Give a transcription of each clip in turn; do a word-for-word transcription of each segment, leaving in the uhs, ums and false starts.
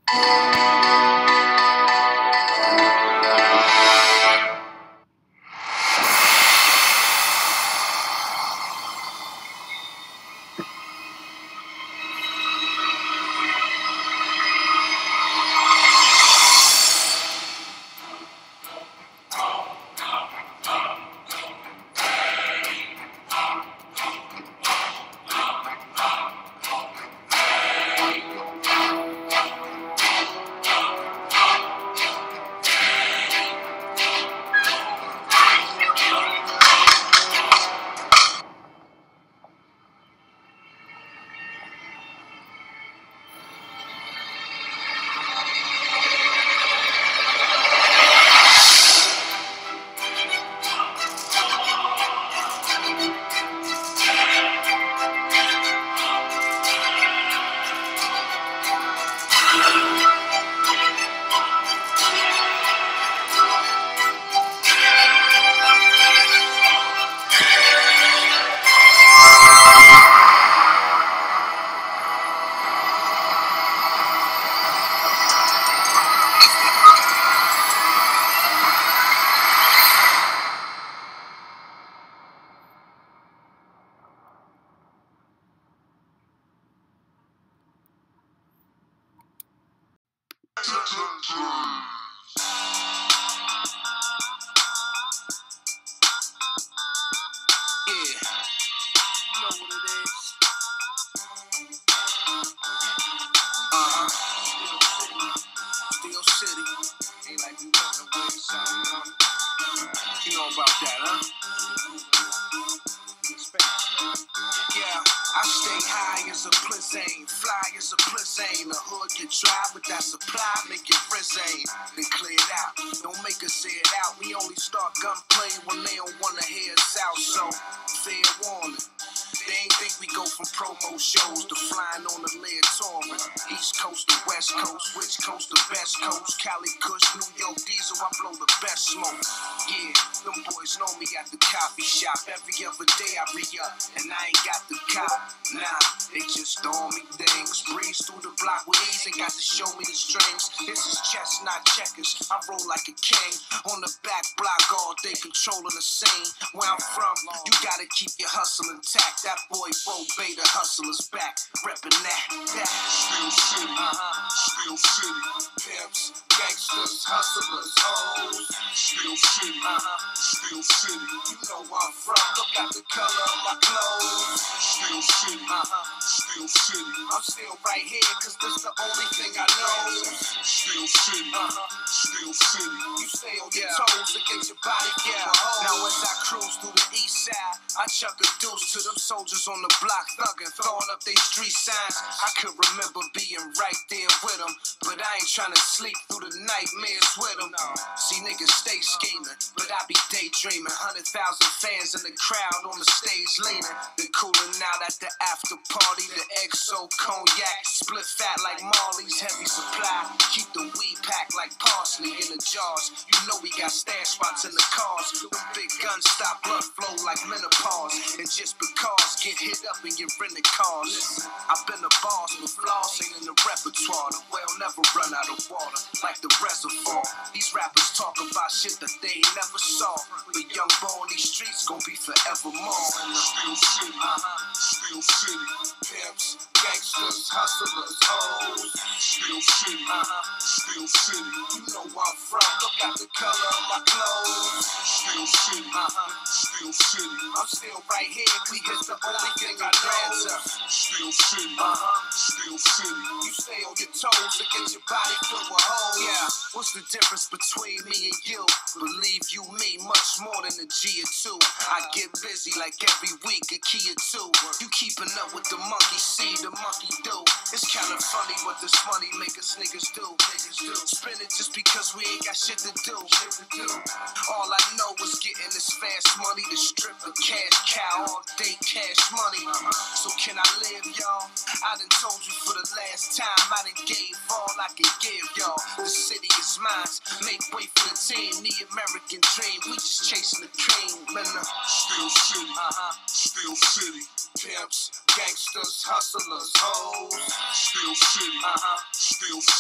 Fly as a blizzane, the hood get dry, but that supply make it frizzane. Then clear it out, don't make us say it out. We only start gunplay when they don't wanna hear us out. So, fair warning, they ain't think we go from promo shows to flying on the lead touring. East Coast to West Coast, which coast to best coast? Cali Kush, New York Diesel, I blow the best smoke. Yeah, them boys know me at the coffee shop. Every other day I be up, and I ain't got the cop. Nah, they just throwing me things. Breeze through the block with ease and got to show me the strings. This is chess, not checkers. I roll like a king. On the back block all day, controlling the scene. Where I'm from, you gotta keep your hustle intact. That boy Bo Bay, the hustler's back. Reppin' that, that. Steel City, uh-huh. Steel City. Pimps, gangsters, hustlers, hoes. Steel City, uh-huh. Steel City. You know where I'm from. Look at the color of my clothes. Steel City, uh-huh. Steel City. I'm still right here, cause this the only thing I know. Steel City, uh-huh. Steel City. You stay on your toes to get your body yeah. Now as I cruise through the east side, I chuck a deuce to them soldiers on the block thugging, throwing up they street signs. I could remember being right there with them, but I ain't trying to sleep through the nightmares with them. See niggas stay scheming, but I be daydreaming. Hundred thousand fans in the crowd on the stage leaning. They cooling out at the after party. The X O cognac, split fat like Marley's, heavy supply. Keep the weed packed like parsley in the jars. You know we got stash spots in the cars. The big guns stop blood flow like menopause. And just because get hit up and you rent the cars. Listen, I've been a boss, but flaws ain't in the repertoire. The well never run out of water like the reservoir. These rappers talk about shit that they ain't never saw. But young boy on these streets gon' be forevermore. Steel City, uh-huh. Steel City. Pimps, gangsters, hustlers, hoes. Steel City, uh-huh. Steel City. You know where I'm from. Look at the color of my clothes. Steel City, uh-huh. Steel City. I'm still right here, cause it's the only thing I know. Steel City, uh-huh. Steel City. You stay on your toes to get your body filled with holes. Yeah, what's the difference between me and you? Believe you me, much more than a G or two. I get busy like every week, a key or two. You keeping up with the monkey see, the monkey do. It's kinda funny what this money make us niggas do. Niggas do. Spend it just because we ain't got shit to do. Shit to do. All I know is getting this fast money to strip a cash cow all day, cash money. So can I live, y'all? I done told you for the last time, I done gave all I can give, y'all. The city is mine, make way for the team, the American dream. We just chasing the cream, man. Steel City, uh-huh. Steel City. Pimps, gangsters, hustlers, hoes. Steel City, uh-huh. Steel City.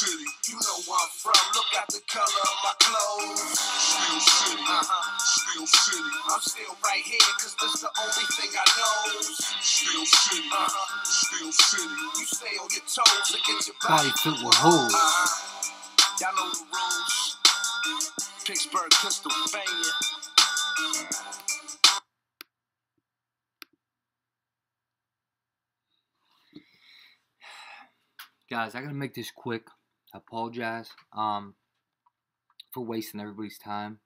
You know where I'm from, look at the color of my clothes. Still city, Uh-huh. still city, I'm still right here, cause this the only thing I know. still city, Uh-huh. still city. You stay on your toes to get your Body body. filled with holes. Uh-huh. Y'all know the rules. Pittsburgh, Pennsylvania. Guys, I gotta make this quick. I apologize um, for wasting everybody's time.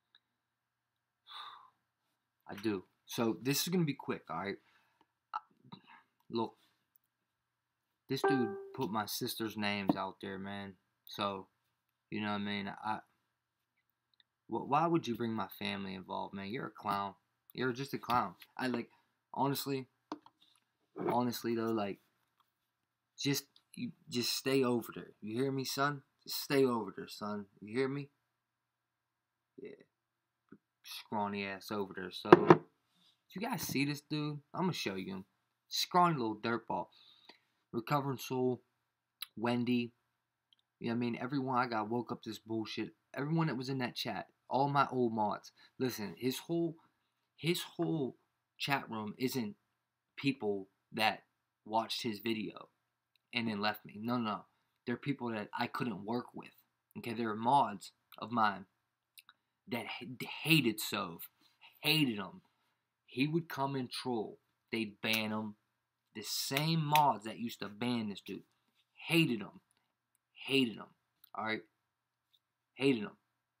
I do. So this is gonna be quick, alright? Look, this dude put my sister's names out there, man. So, you know what I mean? I. Well, why would you bring my family involved, man? You're a clown. You're just a clown. I like, honestly, honestly though, like, just you just stay over there. You hear me, son? Just stay over there, son. You hear me? Yeah. Scrawny ass over there. So, you guys see this dude? I'm gonna show you him. Scrawny little dirtball. Recovering Soul, Wendy. You know what I mean? Everyone I got woke up to this bullshit. Everyone that was in that chat. All my old mods. Listen, his whole his whole chat room isn't people that watched his video and then left me. No, no. They're people that I couldn't work with. Okay, they're mods of mine that hated Sove. Hated him. He would come and troll. They'd ban him. The same mods that used to ban this dude. Hated him. Hated him. Alright? Hated him.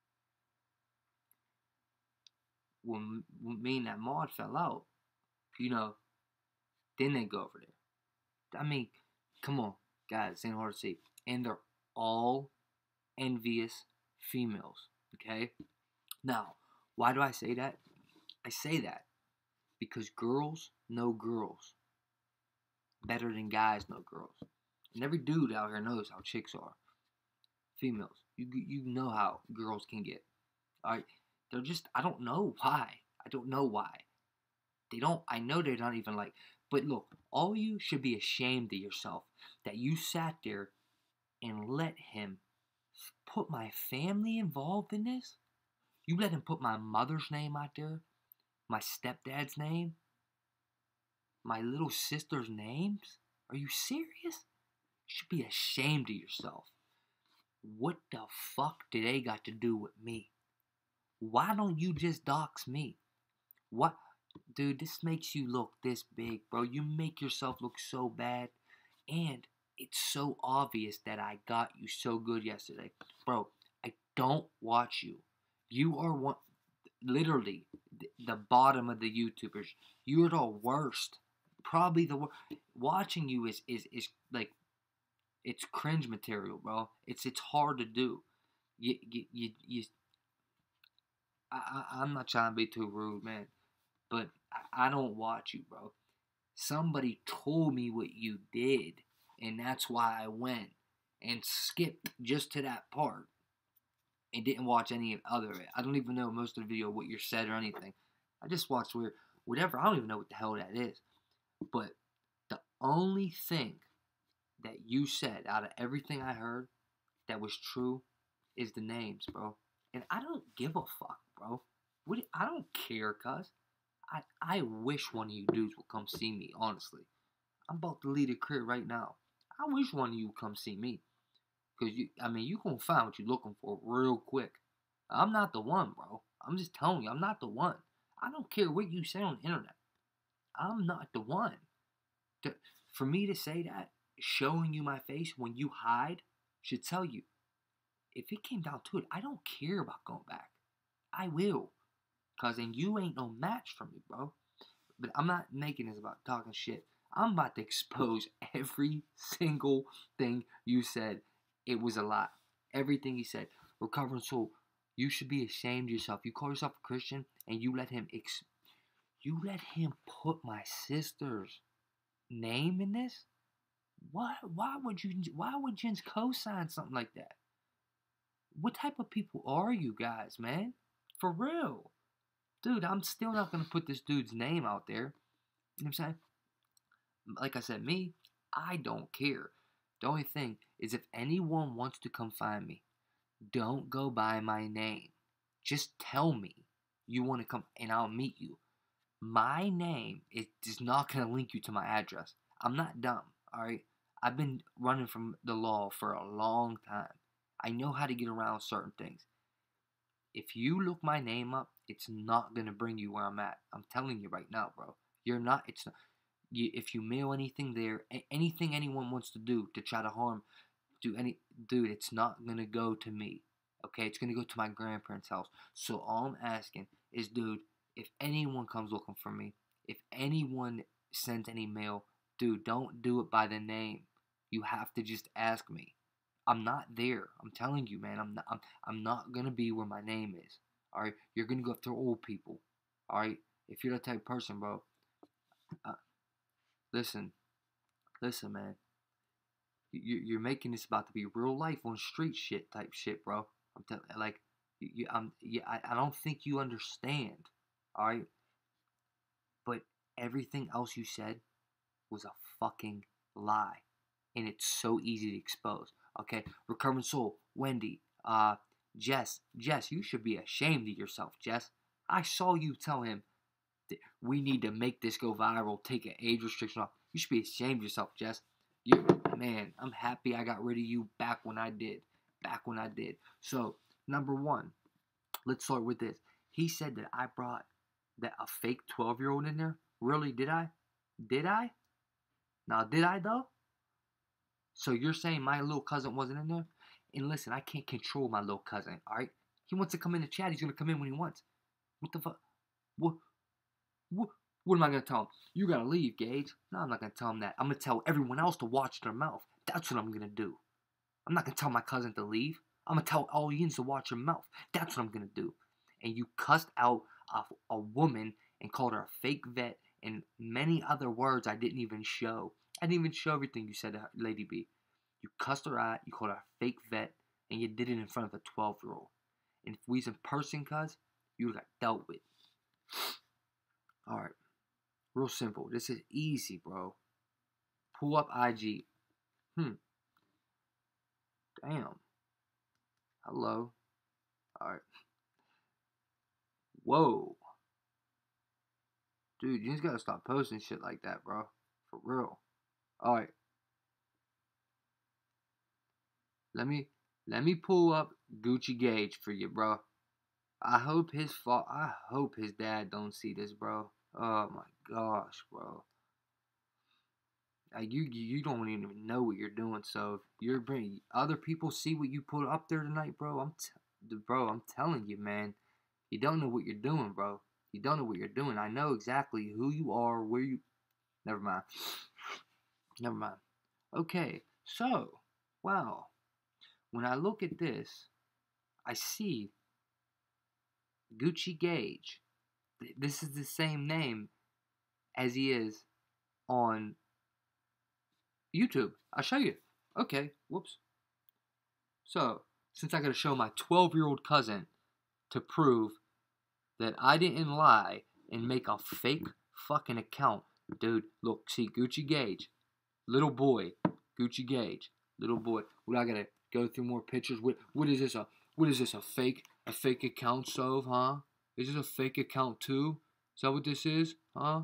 When, when me and that mod fell out, you know, then they go over there. I mean, come on, guys, it ain't hard to see. And they're all envious females, okay? Now, why do I say that? I say that because girls know girls better than guys know girls. And every dude out here knows how chicks are. Females. You, you know how girls can get. Alright? They're just, I don't know why. I don't know why. They don't, I know they're not even like, but look, all you should be ashamed of yourself that you sat there and let him put my family involved in this. You let him put my mother's name out there, my stepdad's name, my little sister's names. Are you serious? You should be ashamed of yourself. What the fuck do they got to do with me? Why don't you just dox me? What? Dude, this makes you look this big, bro. You make yourself look so bad. And it's so obvious that I got you so good yesterday. Bro, I don't watch you. You are one, literally, the bottom of the YouTubers. You're the worst. Probably the worst. Watching you is, is, is like, it's cringe material, bro. It's it's hard to do. You, you, you, you I, I, I'm not trying to be too rude, man. But I, I don't watch you, bro. Somebody told me what you did. And that's why I went and skipped just to that part. And didn't watch any other of it. I don't even know most of the video what you said or anything. I just watched where, whatever. I don't even know what the hell that is. But the only thing that you said out of everything I heard that was true is the names, bro. And I don't give a fuck, bro. What, I don't care, cuz. I, I wish one of you dudes would come see me, honestly. I'm about to leave the crib right now. I wish one of you would come see me. Because, you, I mean, you going to find what you're looking for real quick. I'm not the one, bro. I'm just telling you, I'm not the one. I don't care what you say on the internet. I'm not the one. To, for me to say that, showing you my face when you hide, should tell you, if it came down to it, I don't care about going back. I will. Because then you ain't no match for me, bro. But I'm not making this about talking shit. I'm about to expose every single thing you said. It was a lie. Everything he said. Recovering Soul, you should be ashamed of yourself. You call yourself a Christian and you let him ex- you let him put my sister's name in this? Why why would you why would Jens co-sign something like that? What type of people are you guys, man? For real. Dude, I'm still not gonna put this dude's name out there. You know what I'm saying? Like I said, me, I don't care. The only thing is if anyone wants to come find me, don't go by my name. Just tell me you want to come and I'll meet you. My name is, is not going to link you to my address. I'm not dumb, alright? I've been running from the law for a long time. I know how to get around certain things. If you look my name up, it's not going to bring you where I'm at. I'm telling you right now, bro. You're not, it's not, you, if you mail anything there, anything anyone wants to do to try to harm, do any, dude, it's not going to go to me. Okay, it's going to go to my grandparents' house. So all I'm asking is, dude, if anyone comes looking for me, if anyone sends any mail, dude, don't do it by the name. You have to just ask me. I'm not there. I'm telling you, man. I'm not. I'm. I'm not gonna be where my name is. All right. You're gonna go after old people. All right. If you're that type of person, bro. Uh, listen. Listen, man. You you're making this about to be real life on street shit type shit, bro. I'm telling. Like, you. you I'm. Yeah. I. I don't think you understand. All right. But everything else you said was a fucking lie, and it's so easy to expose. Okay, Recurring Soul, Wendy, uh, Jess, Jess, you should be ashamed of yourself, Jess. I saw you tell him that we need to make this go viral, take an age restriction off. You should be ashamed of yourself, Jess. You, man, I'm happy I got rid of you back when I did, back when I did. So, number one, let's start with this. He said that I brought that a fake twelve-year-old in there. Really, did I? Did I? Now, did I, though? So you're saying my little cousin wasn't in there? And listen, I can't control my little cousin, alright? He wants to come in the chat, he's going to come in when he wants. What the fuck? What, what, what am I going to tell him? You got to leave, Gage. No, I'm not going to tell him that. I'm going to tell everyone else to watch their mouth. That's what I'm going to do. I'm not going to tell my cousin to leave. I'm going to tell all Ians to watch your mouth. That's what I'm going to do. And you cussed out a, a woman and called her a fake vet and many other words I didn't even show. I didn't even show everything you said to her, Lady B. You cussed her out, you called her a fake vet, and you did it in front of a twelve-year-old. And if we was in person, cuz, you got dealt with. Alright. Real simple. This is easy, bro. Pull up I G. Hmm. Damn. Hello. Alright. Whoa. Dude, you just gotta stop posting shit like that, bro. For real. Alright. Let me let me pull up Gucci Gage for you, bro. I hope his fa- I hope his dad don't see this, bro. Oh my gosh, bro. Like, you you don't even know what you're doing. So if you're bringing other people see what you put up there tonight, bro. I'm t- bro. I'm telling you, man. You don't know what you're doing, bro. You don't know what you're doing. I know exactly who you are, where you. Never mind. Never mind. Okay, so, wow. When I look at this, I see Gucci Gage. This is the same name as he is on YouTube. I'll show you. Okay, whoops. So, since I gotta show my twelve-year-old cousin to prove that I didn't lie and make a fake fucking account. Dude, look, see, Gucci Gage. Little boy. Gucci Gage. Little boy. What, I gotta go through more pictures? What, what is this, a, what is this, a fake, a fake account, Sove, huh? Is this a fake account too? Is that what this is, huh?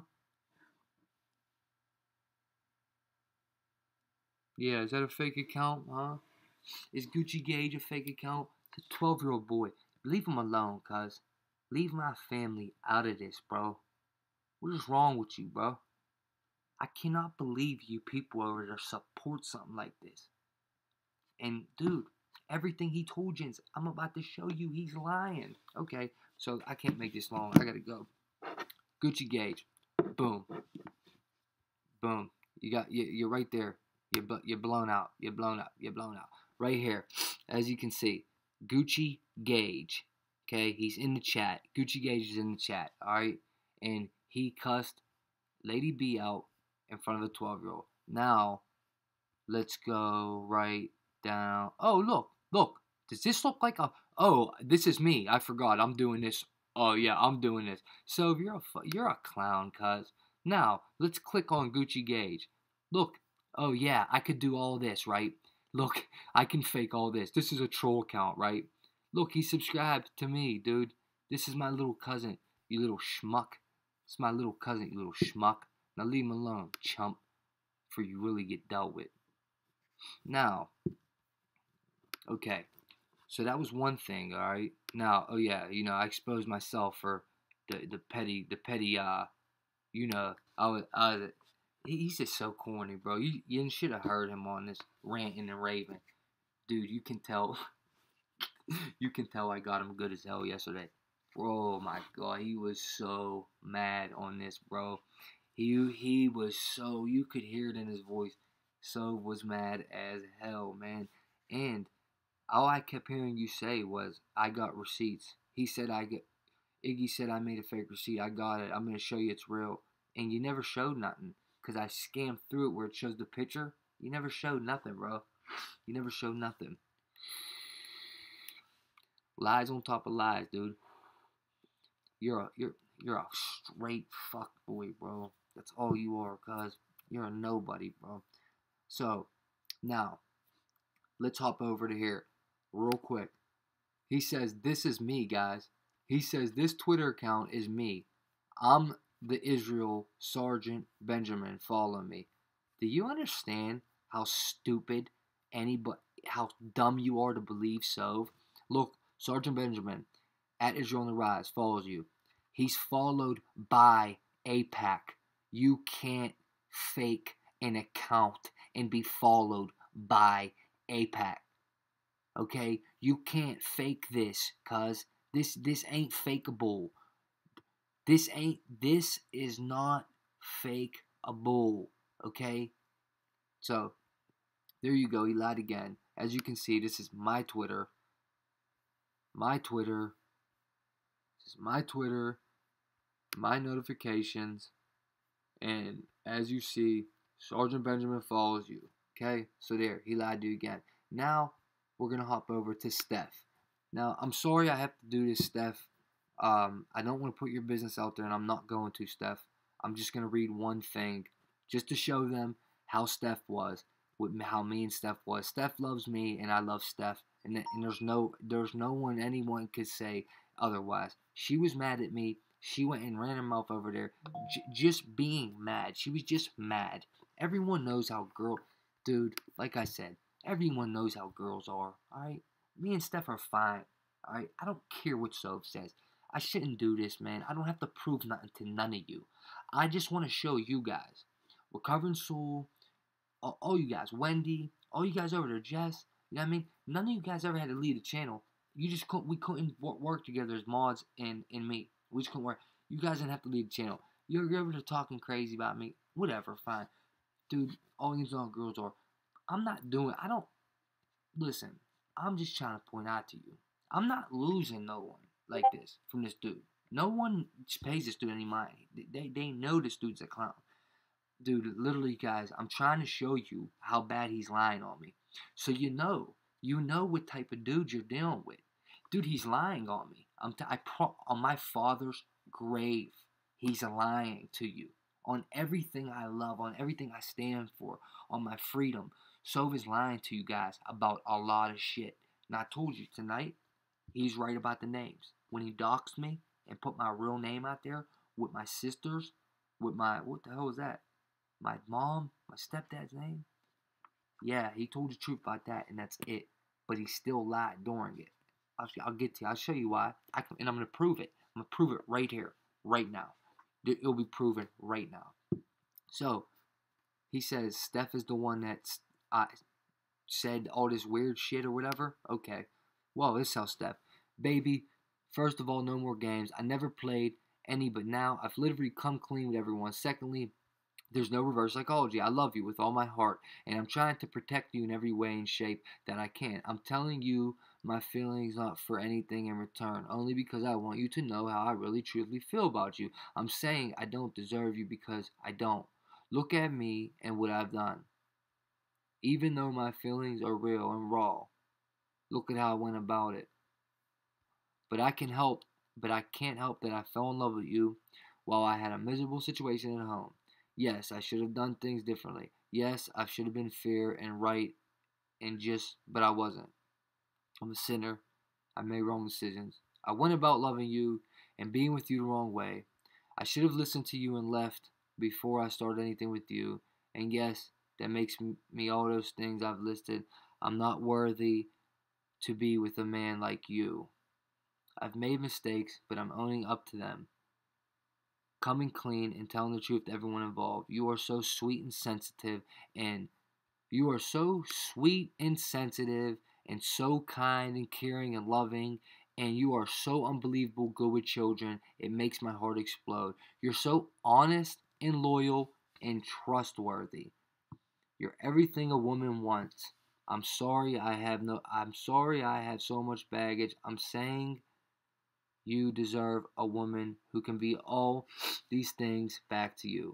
Yeah, is that a fake account, huh? Is Gucci Gage a fake account? It's a twelve-year-old boy. Leave him alone, cuz. Leave my family out of this, bro. What is wrong with you, bro? I cannot believe you people over there support something like this. And, dude, everything he told you, I'm about to show you he's lying. Okay, so I can't make this long. I gotta go. Gucci Gage. Boom. Boom. You got, you, you're right there. You're, you're blown out. You're blown out. You're blown out. Right here. As you can see, Gucci Gage. Okay, he's in the chat. Gucci Gage is in the chat, alright? And he cussed Lady B out in front of a twelve-year-old. Now, let's go right down. Oh, look, look. Does this look like a... Oh, this is me. I forgot. I'm doing this. Oh, yeah, I'm doing this. So, you're a, you're a clown, cuz. Now, let's click on Gucci Gage. Look. oh yeah, I could do all this, right? Look, I can fake all this. This is a troll account, right? Look, he subscribed to me, dude. This is my little cousin, you little schmuck. It's my little cousin, you little schmuck. Now leave him alone, chump, before you really get dealt with. Now, okay, so that was one thing, all right. Now, oh yeah, you know, I exposed myself for the the petty, the petty, uh, you know, I was, I was, he's just so corny, bro. You you should have heard him on this ranting and raving, dude. You can tell, you can tell I got him good as hell yesterday. Bro, my God, he was so mad on this, bro. He he was so, you could hear it in his voice. So was mad as hell, man. And all I kept hearing you say was, I got receipts. He said I get, Iggy said I made a fake receipt. I got it. I'm going to show you it's real. And you never showed nothing. Because I scanned through it where it shows the picture. You never showed nothing, bro. You never showed nothing. Lies on top of lies, dude. You're a, you're, you're a straight fuck boy, bro. That's all you are, cuz. You're a nobody, bro. So, now, let's hop over to here real quick. He says, this is me, guys. He says, this Twitter account is me. I'm the Israel Sergeant Benjamin. Follow me. Do you understand how stupid anybody, how dumb you are to believe so? Look, Sergeant Benjamin, at Israel on the Rise, follows you. He's followed by AIPAC. You can't fake an account and be followed by AIPAC. Okay? You can't fake this, cuz this this ain't fakeable. This ain't this is not fakeable. Okay? So there you go, he lied again. As you can see, this is my Twitter. My Twitter. This is my Twitter. My notifications. And as you see, Sergeant Benjamin follows you. Okay? So there, he lied to you again. Now, we're going to hop over to Steph. Now, I'm sorry I have to do this, Steph. Um, I don't want to put your business out there, and I'm not going to, Steph. I'm just going to read one thing just to show them how Steph was, with how me and Steph was. Steph loves me, and I love Steph. And, and there's no there's no one anyone could say otherwise. She was mad at me. She went and ran her mouth over there, j- just being mad. She was just mad. Everyone knows how girl, dude, like I said, everyone knows how girls are, alright? Me and Steph are fine, alright? I don't care what Soph says. I shouldn't do this, man. I don't have to prove nothing to none of you. I just want to show you guys, Recovering Soul, all, all you guys, Wendy, all you guys over there, Jess, you know what I mean? None of you guys ever had to lead a channel. You just couldn't, we couldn't work together as mods and, and me. We just couldn't work. You guys didn't have to lead the channel. You're over there talking crazy about me. Whatever, fine. Dude, all these all girls are. I'm not doing, I don't, listen, I'm just trying to point out to you. I'm not losing no one like this from this dude. No one pays this dude any mind. They, they know this dude's a clown. Dude, literally, guys, I'm trying to show you how bad he's lying on me. So you know, you know what type of dude you're dealing with. Dude, he's lying on me. I'm t- I pro- on my father's grave, he's lying to you. On everything I love, on everything I stand for, on my freedom. Soph is lying to you guys about a lot of shit. And I told you tonight, he's right about the names. When he doxed me and put my real name out there with my sisters, with my, what the hell is that? My mom, my stepdad's name? Yeah, he told the truth about that, and that's it. But he still lied during it. I'll, I'll get to you. I'll show you why. I can, and I'm going to prove it. I'm going to prove it right here, right now. It'll be proven right now. So, he says Steph is the one that uh, said all this weird shit or whatever. Okay. Well, this is how Steph. Baby, first of all, no more games. I never played any, but now I've literally come clean with everyone. Secondly, there's no reverse psychology. I love you with all my heart, and I'm trying to protect you in every way and shape that I can. I'm telling you my feelings not for anything in return, only because I want you to know how I really truly feel about you. I'm saying I don't deserve you because I don't. Look at me and what I've done. Even though my feelings are real and raw, look at how I went about it. But I can help, but I can't help that I fell in love with you while I had a miserable situation at home. Yes, I should have done things differently. Yes, I should have been fair and right and just, but I wasn't. I'm a sinner. I made wrong decisions. I went about loving you and being with you the wrong way. I should have listened to you and left before I started anything with you. And yes, that makes me all those things I've listed. I'm not worthy to be with a man like you. I've made mistakes, but I'm owning up to them. Coming clean and telling the truth to everyone involved. You are so sweet and sensitive, and you are so sweet and sensitive, and so kind and caring and loving, and you are so unbelievable good with children. It makes my heart explode. You're so honest and loyal and trustworthy. You're everything a woman wants. I'm sorry I have no I'm sorry I have so much baggage. I'm saying you deserve a woman who can be all these things back to you.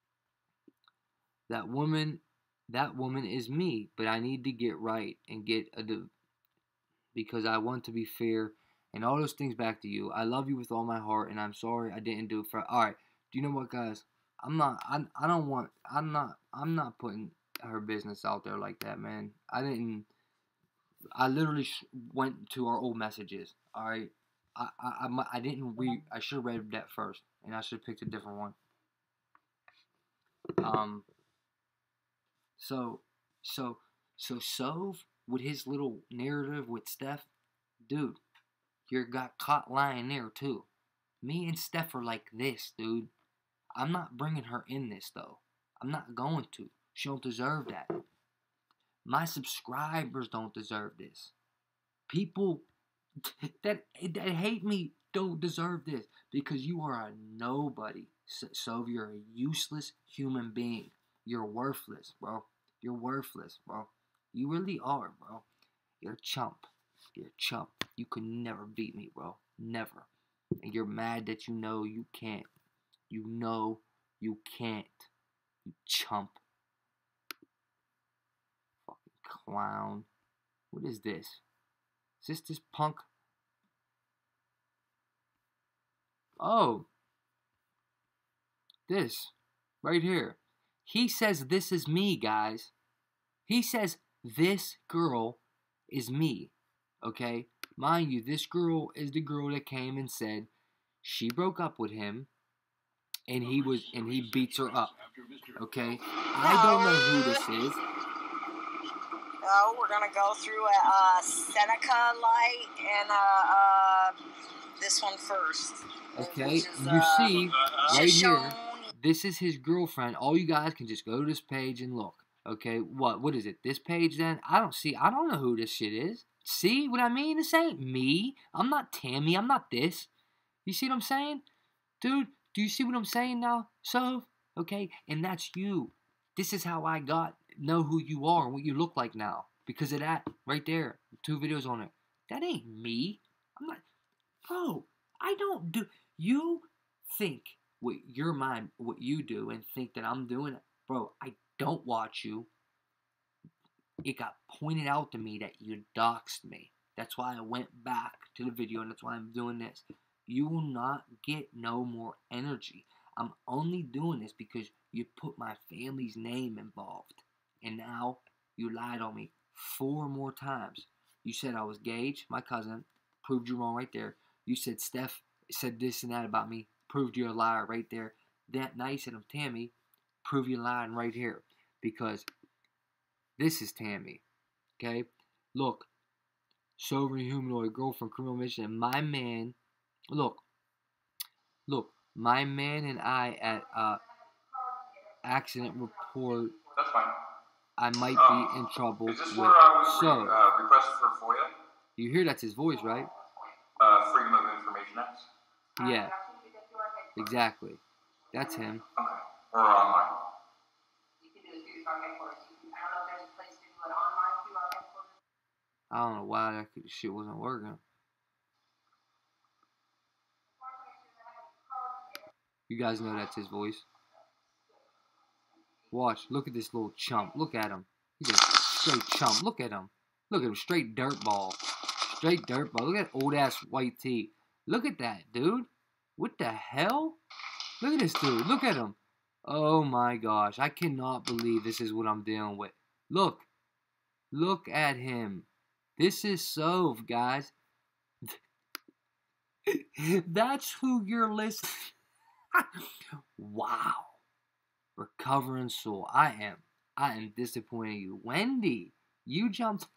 That woman that woman is me, but I need to get right and get a div- because I want to be fair and all those things back to you. I love you with all my heart, and I'm sorry I didn't do it for. All right, do you know what, guys? I'm not. I. I don't want. I'm not. I'm not putting her business out there like that, man. I didn't. I literally sh- went to our old messages. All right. I. I. I, I didn't read. I should have read that first, and I should have picked a different one. Um. So. So. So Sove with his little narrative with Steph, dude. You got caught lying there too. Me and Steph are like this, dude. I'm not bringing her in this though. I'm not going to. She don't deserve that. My subscribers don't deserve this. People that that hate me don't deserve this because you are a nobody. So, so you're a useless human being. You're worthless, bro. You're worthless, bro. You really are, bro. You're a chump. You're a chump. You could never beat me, bro. Never. And you're mad that you know you can't. You know you can't. You chump. Fucking clown. What is this? Is this this punk? Oh. This. Right here. He says this is me, guys. He says this girl is me. Okay? Mind you, this girl is the girl that came and said she broke up with him and he was and he beats her up. Okay? I don't know who this is. Oh, we're gonna go through a uh, Seneca light and uh, uh, this one first. Okay, Is, you uh, see right Shoshone. here, this is his girlfriend. All you guys can just go to this page and look. Okay, what what is it? This page then? I don't see. I don't know who this shit is. See what I mean? This ain't me. I'm not Tammy. I'm not this. You see what I'm saying? Dude, do you see what I'm saying now? So, okay, and that's you. This is how I got know who you are and what you look like now. Because of that right there. Two videos on it. That ain't me. I'm not. Bro, I don't do. You think with your mind what you do and think that I'm doing it. Bro, I don't watch you. It got pointed out to me that you doxed me. That's why I went back to the video and that's why I'm doing this. You will not get no more energy. I'm only doing this because you put my family's name involved. And now you lied on me four more times. You said I was Gage, my cousin. Proved you wrong right there. You said Steph said this and that about me. Proved you're a liar right there. That now you said I'm Tammy. Prove you're lying right here. Because this is Tammy. Okay? Look. Sovereign humanoid girlfriend criminal mission. And my man. Look. Look. My man and I at uh accident report. That's fine. I might Um, be in trouble Is this with. where I was So, re- uh, request for FOIA? you hear that's his voice, right? Uh, Freedom of Information Act? Yeah. Exactly. That's him. Okay. Or online? You can do it through our headquarters. I don't know if there's a place to do it online through our headquarters. I don't know why that shit wasn't working. You guys know that's his voice. Watch. Look at this little chump. Look at him. He's a straight chump. Look at him. Look at him. Straight dirtball. Straight dirtball. Look at that old ass white tee. Look at that, dude. What the hell? Look at this dude. Look at him. Oh my gosh, I cannot believe this is what I'm dealing with. Look, look at him. This is Sove, guys. That's who you're listening. Wow. Recovering soul. I am. I am disappointed in you. Wendy, you jumped.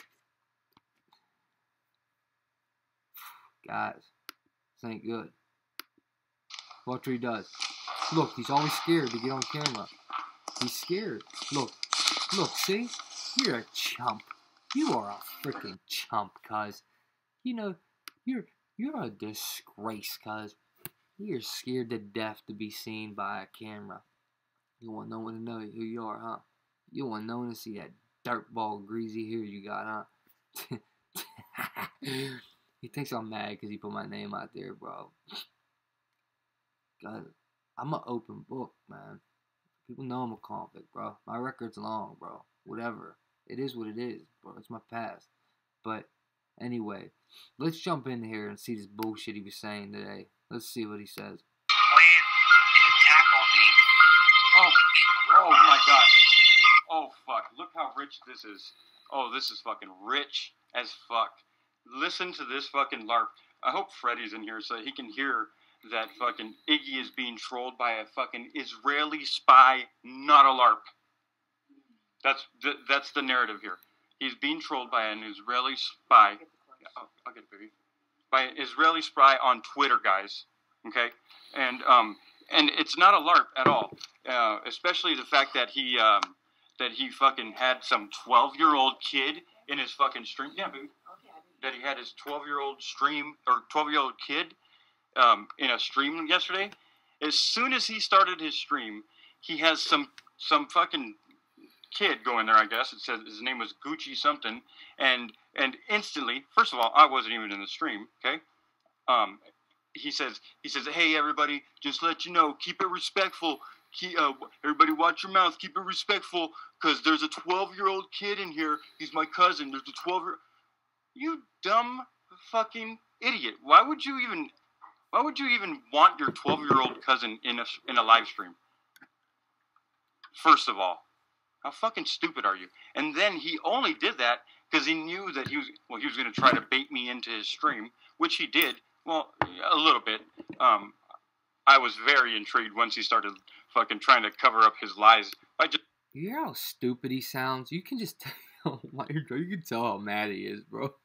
Guys, this ain't good. Watch what he does. Look, he's always scared to get on camera. He's scared. Look, look, see? You're a chump. You are a freaking chump, cuz. You know, you're you're a disgrace, cuz. You're scared to death to be seen by a camera. You want no one to know who you are, huh? You want no one to see that dirtball greasy hair you got, huh? He thinks I'm mad because he put my name out there, bro. God, I'm an open book, man. People know I'm a convict, bro. My record's long, bro. Whatever. It is what it is, bro. It's my past. But anyway, let's jump in here and see this bullshit he was saying today. Let's see what he says. Plan an attack on me. Oh, oh my God. Oh, fuck. Look how rich this is. Oh, this is fucking rich as fuck. Listen to this fucking LARP. I hope Freddy's in here so he can hear that fucking Iggy is being trolled by a fucking Israeli spy, not a LARP. That's th- that's the narrative here. He's being trolled by an Israeli spy. Yeah, I'll, I'll get it, baby. By an Israeli spy on Twitter, guys. Okay, and um, and it's not a LARP at all. Uh, especially the fact that he um, that he fucking had some twelve-year-old kid in his fucking stream. Yeah, baby. That he had his twelve-year-old stream or twelve-year-old kid um, in a stream yesterday. As soon as he started his stream, he has some some fucking kid going there. I guess it says his name was Gucci something, and and instantly, first of all, I wasn't even in the stream. Okay, um, he says he says, hey everybody, just let you know, keep it respectful. Keep, uh, everybody watch your mouth. Keep it respectful, because there's a twelve-year-old kid in here. He's my cousin. There's a twelve-year. You dumb fucking idiot. Why would you even why would you even want your twelve-year-old cousin in a, in a live stream? First of all, how fucking stupid are you? And then he only did that because he knew that he was well he was going to try to bait me into his stream, which he did. Well, a little bit. Um, I was very intrigued once he started fucking trying to cover up his lies. I just You hear how stupid he sounds? You can just tell, you can tell how mad he is, bro.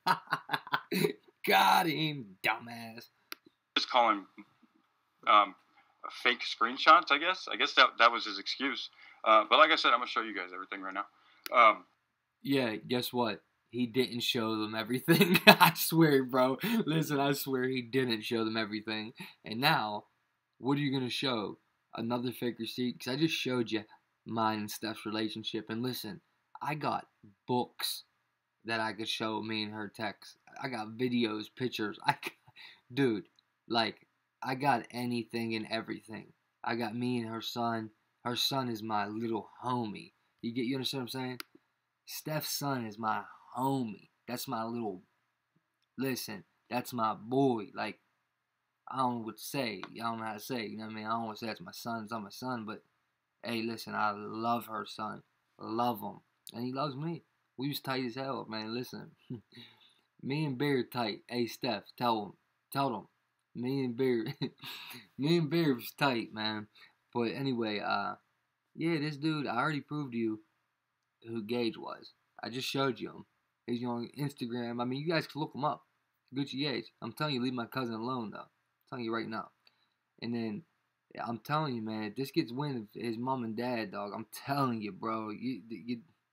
Got him, dumbass. just call him um, fake screenshots, I guess. I guess that that was his excuse. Uh, but like I said, I'm going to show you guys everything right now. Um, Yeah, guess what? He didn't show them everything. I swear, bro. Listen, I swear he didn't show them everything. And now, what are you going to show? Another fake receipt? Because I just showed you mine and Steph's relationship. And listen, I got books that I could show me and her text. I got videos, pictures. I got, dude, like, I got anything and everything. I got me and her son. Her son is my little homie. You get, you understand what I'm saying? Steph's son is my homie. That's my little, listen, that's my boy. Like, I don't know what to say. I don't know how to say it. You know what I mean? I don't want to say that's my son. It's not my son. But, hey, listen, I love her son. Love him. And he loves me. We was tight as hell, man. Listen. Me and Bear tight. Hey, Steph, tell him. Tell them. Me and Bear. me and Bear was tight, man. But anyway, uh, yeah, this dude, I already proved to you who Gage was. I just showed you him. He's on Instagram. I mean, you guys can look him up. Gucci Gage. I'm telling you, leave my cousin alone, though. I'm telling you right now. And then, I'm telling you, man, if this gets wind of his mom and dad, dog, I'm telling you, bro. You, you.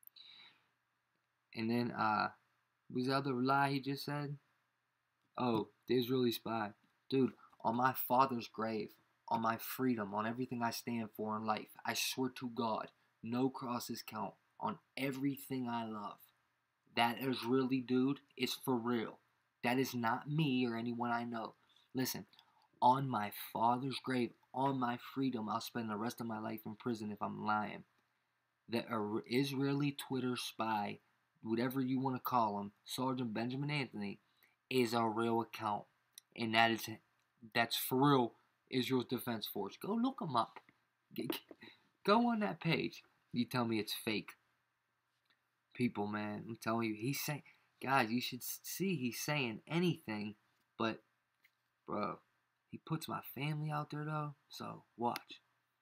And then, uh, what was the other lie he just said? Oh, the Israeli spy. Dude, on my father's grave, on my freedom, on everything I stand for in life, I swear to God, no crosses count. On everything I love. That Israeli dude is for real. That is not me or anyone I know. Listen, on my father's grave, on my freedom, I'll spend the rest of my life in prison if I'm lying. The Israeli Twitter spy, whatever you want to call him, Sergeant Benjamin Anthony, is a real account. And that is, that's for real Israel's Defense Force. Go look him up. G- g- Go on that page. You tell me it's fake. People, man, I'm telling you, he's saying, guys, you should see he's saying anything, but, bro, he puts my family out there though. So watch.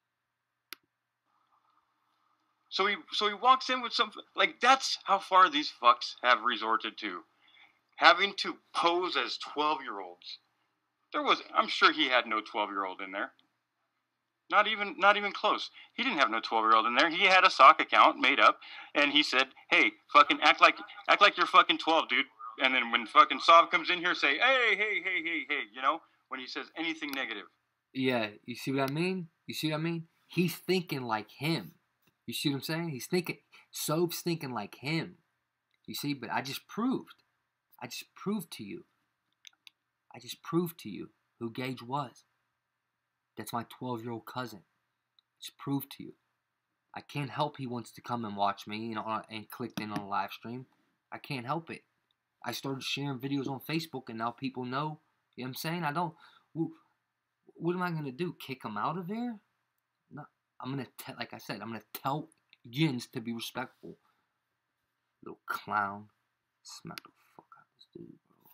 So he so he walks in with some, like, that's how far these fucks have resorted to, having to pose as twelve year olds. There was, I'm sure he had no twelve year old in there. Not even not even close. He didn't have no twelve year old in there. He had a sock account made up, and he said, "Hey, fucking act like act like you're fucking twelve, dude." And then when fucking Sav comes in here, say, "Hey, hey, hey, hey, hey," you know, when he says anything negative. Yeah, you see what I mean? You see what I mean? He's thinking like him. You see what I'm saying? He's thinking, Soap's thinking like him. You see, but I just proved. I just proved to you. I just proved to you who Gage was. That's my twelve-year-old cousin. Just proved to you. I can't help he wants to come and watch me, you know, and clicked in on a live stream. I can't help it. I started sharing videos on Facebook, and now people know. You know what I'm saying? I don't. What am I gonna do? Kick him out of here? No. I'm gonna tell, like I said, I'm gonna tell Yins to be respectful. Little clown. Smack the fuck out of this dude, bro.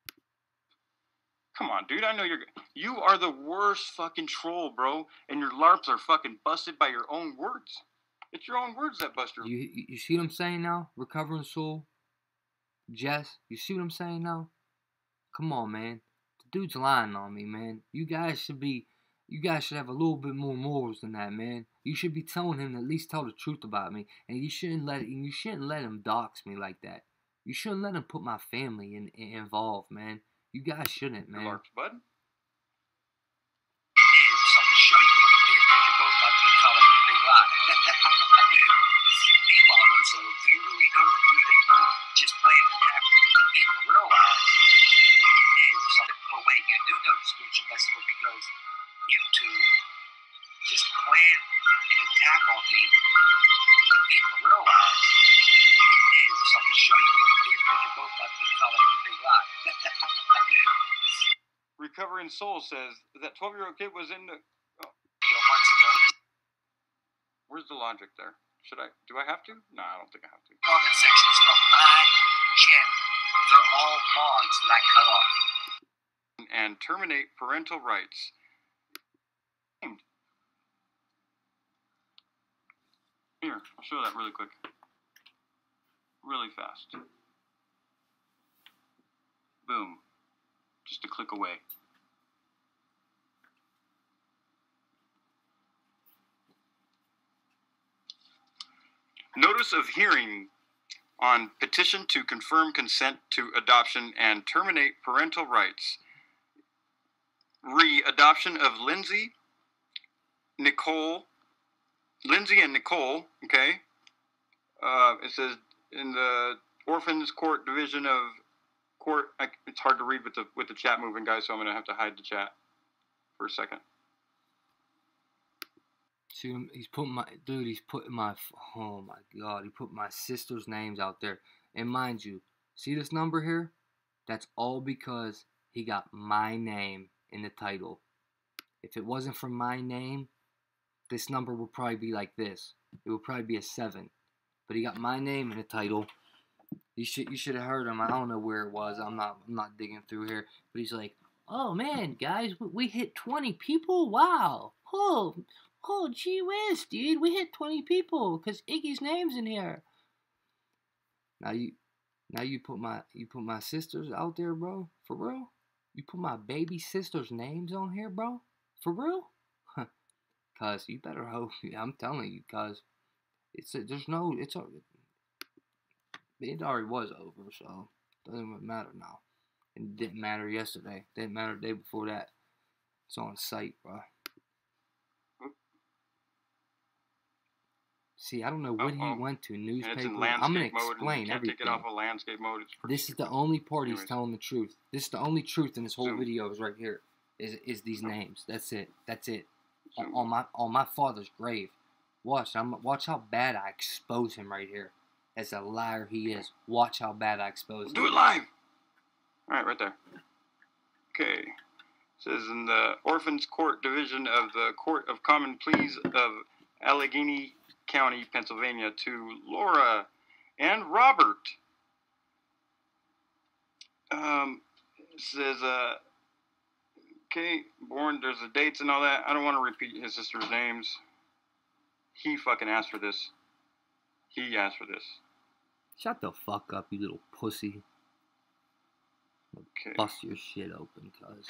Come on, dude. I know you're. You are the worst fucking troll, bro. And your LARPs are fucking busted by your own words. It's your own words that bust your. You you, you see what I'm saying now? Recovering Soul. Jess, you see what I'm saying now? Come on, man. The dude's lying on me, man. You guys should be. You guys should have a little bit more morals than that, man. You should be telling him to at least tell the truth about me, and you shouldn't let and you shouldn't let him dox me like that. You shouldn't let him put my family in, in involved, man. You guys shouldn't, man. LARPs, bud. You did, so I'm going to show you what you did because you're both about to be caught up in a big lie. Meanwhile, though, so do you really know the dude that you're just playing the tap but didn't realize what you did? So, oh, wait, you do know the dude you're messing with because you two just planned an attack on me but didn't realize what you did. So I'm going to show you what you did because you're both about to be caught up in a big lie. Recovering Soul says that twelve-year-old kid was in the. Oh. Months ago, Where's the logic there? Should I? Do I have to? No, I don't think I have to. comment section is from my channel. They're all mods that I cut off. And terminate parental rights. Here, I'll show that really quick. Really fast. Boom. Just a click away. Notice of hearing on petition to confirm consent to adoption and terminate parental rights. Re-adoption of Lindsay, Nicole, Lindsay and Nicole, okay? Uh, it says in the Orphans Court Division of Court, I, it's hard to read with the with the chat moving, guys, so I'm going to have to hide the chat for a second. See, he's putting my dude. He's putting my. Oh my God! He put my sister's names out there. And mind you, see this number here? That's all because he got my name in the title. If it wasn't for my name, this number would probably be like this. It would probably be a seven. But he got my name in the title. You should you should have heard him. I don't know where it was. I'm not I'm not digging through here. But he's like, oh man, guys, we, we hit twenty people. Wow. Oh. Oh, gee whiz, dude, we hit twenty people because Iggy's name's in here. Now you, now you put my, you put my sisters out there, bro. For real? You put my baby sister's names on here, bro. For real? Cause you better hope. I'm telling you, cause it's a, there's no, it's a, it already was over, so it doesn't even matter now. It didn't matter yesterday. Didn't matter the day before that. It's on site, bro. See, I don't know what Uh-oh. he went to, newspaper. And it's in I'm landscape going to mode. explain You can't everything. take it off of landscape mode. It's pretty This is the only part he's Anyways. telling the truth. This is the only truth in this whole Zoom. video is right here. Is is these names. That's it. That's it. On, Zoom. on my on my father's grave. Watch. I'm watch how bad I expose him right here. As a liar he is. Watch how bad I expose him. Do it live. All right, right there. Okay. says in the Orphans Court Division of the Court of Common Pleas of Allegheny County, Pennsylvania, to Laura and Robert. Um, it says, uh, okay, born, there's the dates and all that. I don't want to repeat his sister's names. He fucking asked for this. He asked for this. Shut the fuck up, you little pussy. Okay. Bust your shit open, cuz.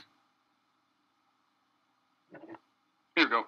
Here we go.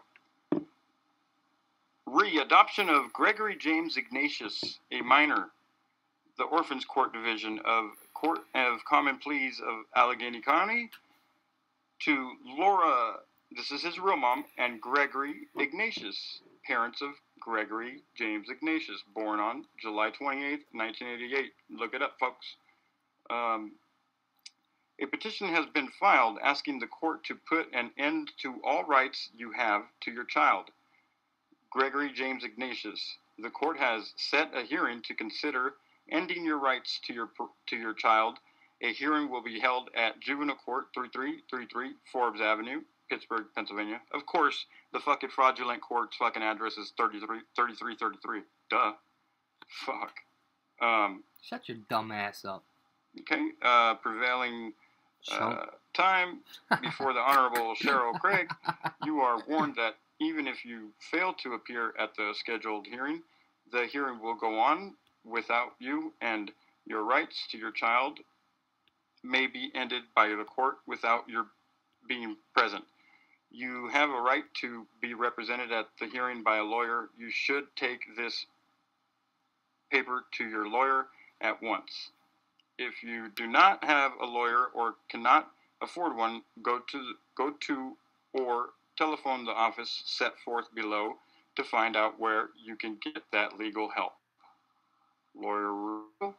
Re-adoption of Gregory James Ignatius, a minor. The Orphans Court Division of Court of Common Pleas of Allegheny County to Laura, this is his real mom, and Gregory Ignatius, parents of Gregory James Ignatius, born on July twenty-eighth, nineteen eighty-eight. Look it up, folks. Um, a petition has been filed asking the court to put an end to all rights you have to your child, Gregory James Ignatius. The court has set a hearing to consider ending your rights to your to your child. A hearing will be held at Juvenile Court, thirty-three thirty-three Forbes Avenue, Pittsburgh, Pennsylvania. Of course, the fucking fraudulent court's fucking address is thirty-three thirty-three thirty-three. Duh. Fuck. Um, Shut your dumb ass up. okay. Uh, prevailing uh, time before the Honorable Cheryl Craig, you are warned that even if you fail to appear at the scheduled hearing, the hearing will go on without you, and your rights to your child may be ended by the court without your being present. You have a right to be represented at the hearing by a lawyer. You should take this paper to your lawyer at once. If you do not have a lawyer or cannot afford one, go to go to or telephone the office set forth below to find out where you can get that legal help. Lawyer rule.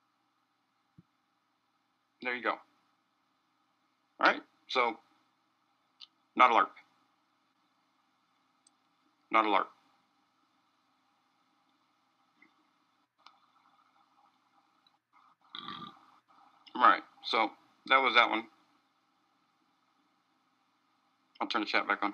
There you go. All right, so not a LARP. Not a LARP. All right, so that was that one. I'll turn the chat back on.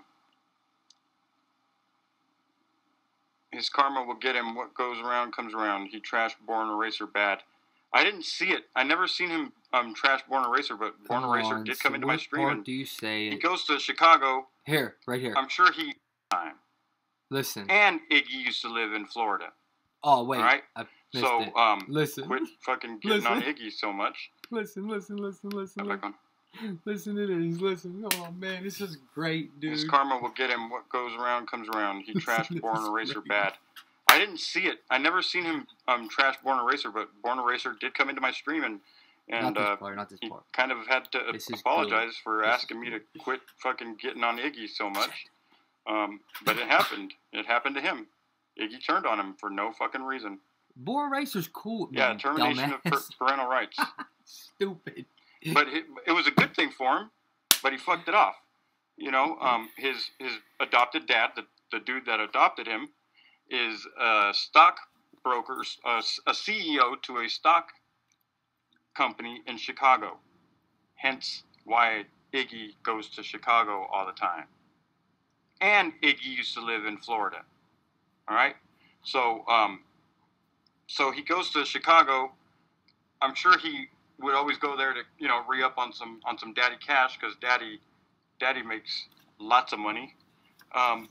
His karma will get him. What goes around comes around. He trashed Born Eraser bad. I didn't see it. I never seen him um, trash Born Eraser, but Born Come Eraser on, did so come into my what stream. part And do you say he it? goes to Chicago. Here, right here. I'm sure he time. Listen. And Iggy used to live in Florida. Oh wait, All right. I missed So it. um, Listen. quit fucking getting Listen. on Iggy so much. Listen, listen, listen, listen, Come back listen. on. Listen to this. Listen. Oh man, this is great, dude. His karma will get him. What goes around comes around. He trashed This Born is Eraser great. bad. I didn't see it. I never seen him um, trash Born Eraser, but Born Eraser did come into my stream and and not this uh, part. Not this he part. kind of had to This is apologize for This is asking me to quit fucking getting on Iggy so much. Um, but it happened. It happened to him. Iggy turned on him for no fucking reason. Born Racer's cool. Yeah, man, termination of dumbass. per- parental rights. Stupid. But it, it was a good thing for him, but he fucked it off. You know, um, his his adopted dad, the, the dude that adopted him, is a stockbroker, a, a C E O to a stock company in Chicago. Hence why Iggy goes to Chicago all the time. And Iggy used to live in Florida. All right? So, um, so he goes to Chicago. I'm sure he would always go there to, you know, re-up on some on some daddy cash because daddy daddy makes lots of money. Um,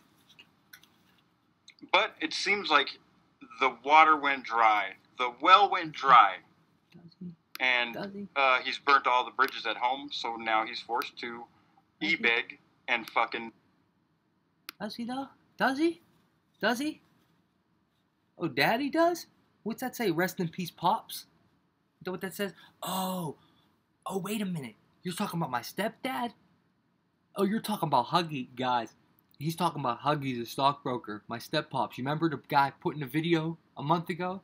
but it seems like the water went dry. The well went dry. Does he? And Does he? uh, he's burnt all the bridges at home, so now he's forced to Does he? e-beg and fucking... Does he though? Does he? Does he? Oh, Daddy does? What's that say? Rest in peace, Pops? Is that what that says? Oh. Oh, wait a minute. You're talking about my stepdad? Oh, you're talking about Huggy, guys. He's talking about Huggy, the stockbroker, my step-pops. You remember the guy put in a video a month ago?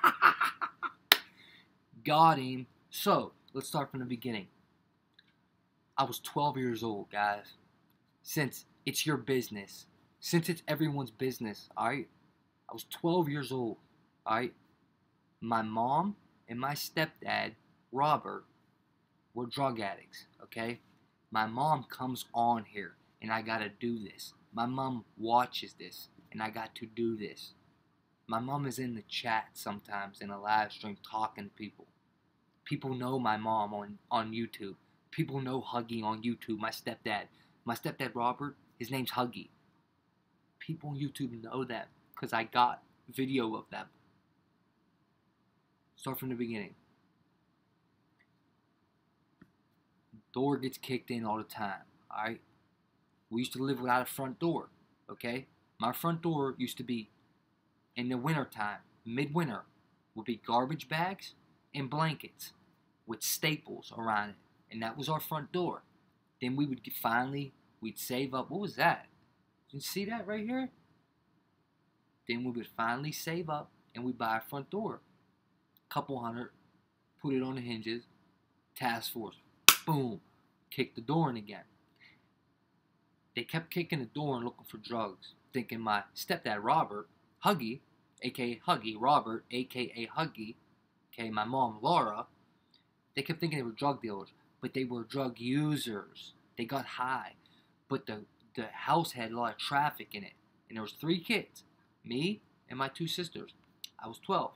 Got him. So, let's start from the beginning. I was twelve years old, guys. Since it's your business. Since it's everyone's business, alright? I was twelve years old, alright? My mom and my stepdad, Robert, were drug addicts, okay? My mom comes on here, and I gotta do this. My mom watches this, and I got to do this. My mom is in the chat sometimes in a live stream talking to people. People know my mom on, on YouTube. People know Huggy on YouTube, my stepdad. My stepdad Robert, his name's Huggy. People on YouTube know that because I got video of them. Start from the beginning. Door gets kicked in all the time, alright? We used to live without a front door, okay? My front door used to be, in the wintertime, midwinter, would be garbage bags and blankets with staples around it. And that was our front door. Then we would get, finally, we'd save up. What was that? You see that right here? Then we would finally save up and we'd buy a front door. Couple hundred, put it on the hinges, task force, boom, kick the door in again. They kept kicking the door and looking for drugs, thinking my stepdad Robert, Huggy, aka Huggy, Robert, aka Huggy, okay, my mom Laura, they kept thinking they were drug dealers, but they were drug users. They got high, but the the house had a lot of traffic in it, and there was three kids, me and my two sisters. I was twelve.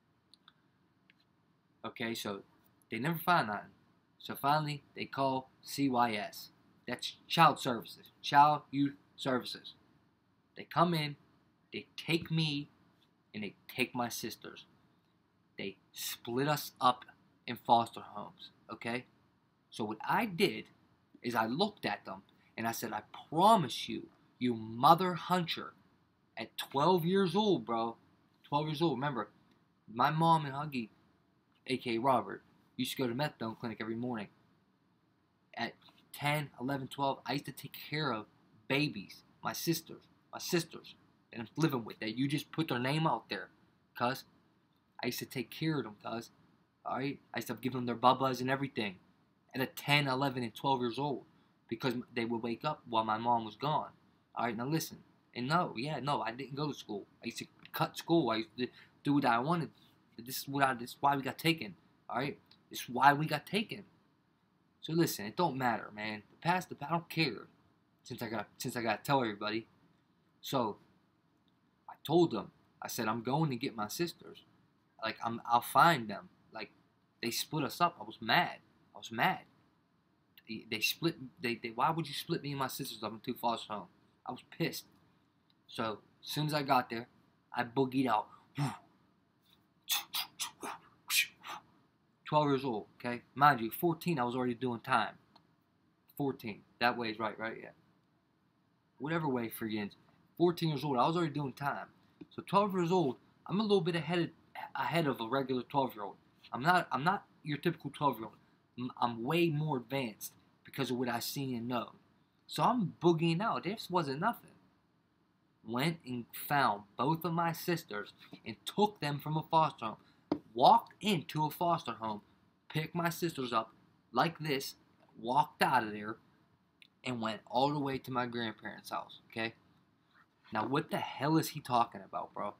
Okay, so they never find nothing. So finally, they call C Y S. That's Child Services. Child Youth Services. They come in, they take me, and they take my sisters. They split us up in foster homes, okay? So what I did is I looked at them, and I said, I promise you, you mother huncher, at twelve years old, bro, twelve years old, remember, my mom and Huggy, aka Robert, used to go to methadone clinic every morning. At ten, eleven, twelve, I used to take care of babies, my sisters, my sisters that I'm living with, that you just put their name out there, cuz. I used to take care of them, cuz. Alright? I used to give them their bubbas and everything. And at ten, eleven, and twelve years old. Because they would wake up while my mom was gone. Alright, now listen. And no, yeah, no, I didn't go to school. I used to cut school. I used to do what I wanted. This is what I, this is why we got taken. Alright? This is why we got taken. So listen, it don't matter, man. The past, the past, I don't care. Since I got, since I got to tell everybody. So, I told them. I said, I'm going to get my sisters. Like, I'm, I'll find them. Like, they split us up. I was mad. I was mad. They, they split, they, they, why would you split me and my sisters up in two foster homes? I was pissed. So, as soon as I got there, I boogied out. twelve years old, okay? Mind you, fourteen, I was already doing time. fourteen. That way is right, right? Yeah. Whatever way forgets. fourteen years old, I was already doing time. So twelve years old, I'm a little bit ahead of, ahead of a regular twelve-year-old. I'm not I'm not your typical twelve-year-old. I'm, I'm way more advanced because of what I seen and know. So I'm boogieing out. This wasn't nothing. Went and found both of my sisters and took them from a foster home. Walked into a foster home, picked my sisters up like this, walked out of there, and went all the way to my grandparents' house, okay? Now, what the hell is he talking about, bro?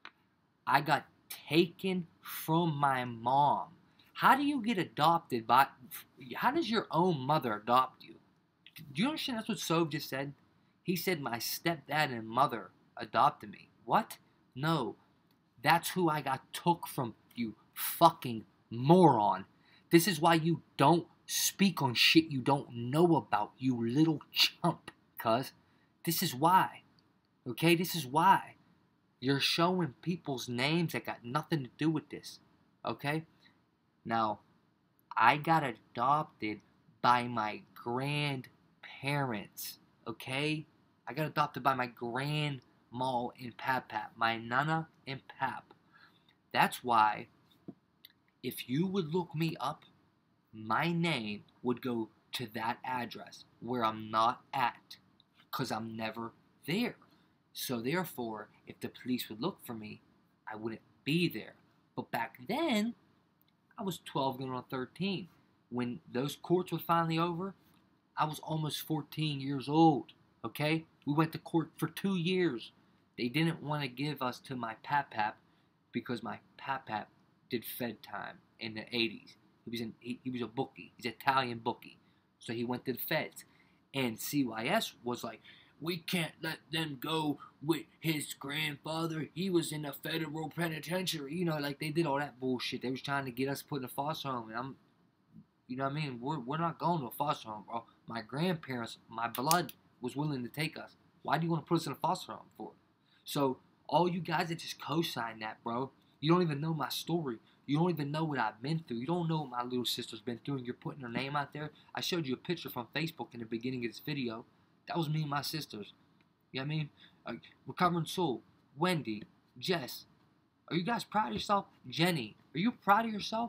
I got taken from my mom. How do you get adopted by... How does your own mother adopt you? Do you understand that's what Sove just said? He said my stepdad and mother adopted me. What? No. That's who I got took from, you fucking moron. This is why you don't speak on shit you don't know about, you little chump, cuz. This is why. Okay? This is why. You're showing people's names that got nothing to do with this. Okay? Now, I got adopted by my grandparents. Okay? I got adopted by my grandma and pap pap. My nana and pap. That's why, if you would look me up, my name would go to that address where I'm not at. Because I'm never there. So therefore, if the police would look for me, I wouldn't be there. But back then, I was twelve going on thirteen. When those courts were finally over, I was almost fourteen years old. Okay? We went to court for two years. They didn't want to give us to my pap-pap because my pap-pap did Fed time in the eighties. He was, in, he, he was a bookie. He's an Italian bookie. So he went to the feds. And C Y S was like, we can't let them go with his grandfather. He was in a federal penitentiary. You know, like they did all that bullshit. They was trying to get us put in a foster home. And I'm, you know what I mean? We're, we're not going to a foster home, bro. My grandparents, my blood was willing to take us. Why do you want to put us in a foster home for? So all you guys that just co-sign that, bro, you don't even know my story. You don't even know what I've been through. You don't know what my little sister's been through, and you're putting her name out there. I showed you a picture from Facebook in the beginning of this video. That was me and my sisters. You know what I mean? Like, Recovering Soul, Wendy, Jess. Are you guys proud of yourself? Jenny, are you proud of yourself?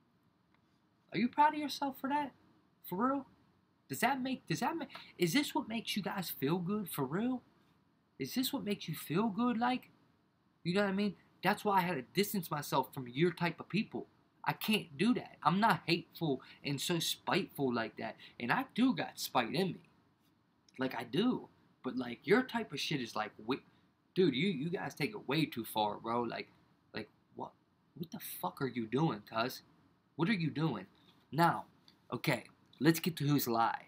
Are you proud of yourself for that? For real? Does that make, does that make, is this what makes you guys feel good? For real? Is this what makes you feel good, like? You know what I mean? That's why I had to distance myself from your type of people. I can't do that. I'm not hateful and so spiteful like that. And I do got spite in me. Like, I do. But, like, your type of shit is like, dude, you, you guys take it way too far, bro. Like, like what, what the fuck are you doing, cuz? What are you doing? Now, okay, let's get to whose lie.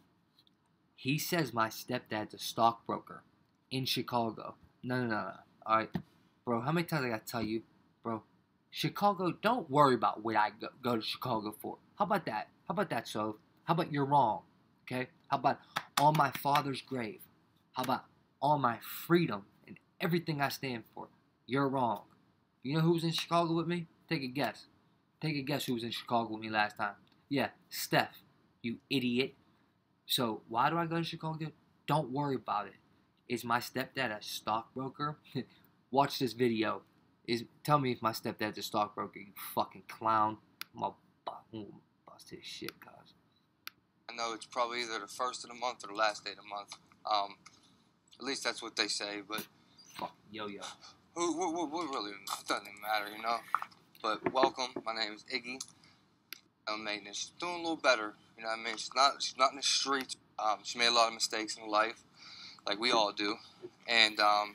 He says my stepdad's a stockbroker in Chicago. No, no, no, no. All right. Bro, how many times I gotta tell you, bro, Chicago, don't worry about what I go, go to Chicago for. How about that? How about that, so? How about you're wrong, okay? How about on my father's grave? How about on my freedom and everything I stand for? You're wrong. You know who was in Chicago with me? Take a guess. Take a guess who was in Chicago with me last time. Yeah, Steph, you idiot. So, why do I go to Chicago? Don't worry about it. Is my stepdad a stockbroker? Watch this video. Is tell me if my stepdad's a stockbroker, you fucking clown. I'm gonna bust his shit, guys. I know it's probably either the first of the month or the last day of the month. Um, at least that's what they say, but Fuck, yo yo. who, who, who, who really, it doesn't even matter, you know? But welcome, my name is Iggy. I'm maintenance. She's doing a little better, you know what I mean? She's not, she's not in the streets. Um, she made a lot of mistakes in life, like we all do. And, um,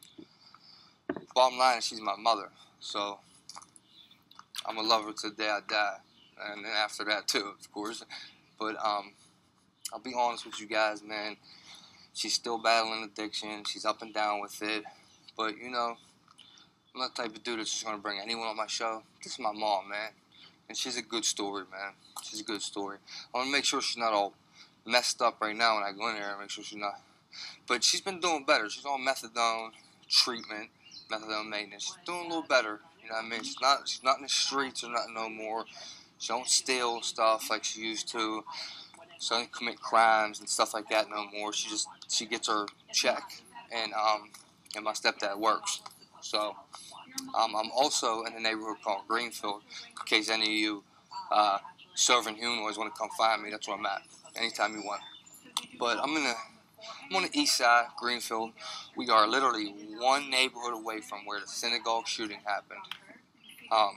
bottom line is she's my mother, so I'm gonna love her till the day I die, and then after that too, of course. But um, I'll be honest with you guys, man. She's still battling addiction. She's up and down with it, but you know, I'm not the type of dude that's just gonna bring anyone on my show. This is my mom, man, and she's a good story, man. She's a good story. I wanna make sure she's not all messed up right now when I go in there. Make sure she's not. But she's been doing better. She's on methadone treatment. Methadone maintenance. She's doing a little better, you know what I mean? She's not she's not in the streets or nothing no more. She don't steal stuff like she used to. She don't commit crimes and stuff like that no more. She just she gets her check, and um and my stepdad works. So um, I'm also in a neighborhood called Greenfield. In case any of you uh, serving humanoids want to come find me, that's where I'm at. Anytime you want. But I'm in a I'm on the east side, Greenfield. We are literally one neighborhood away from where the synagogue shooting happened. Um,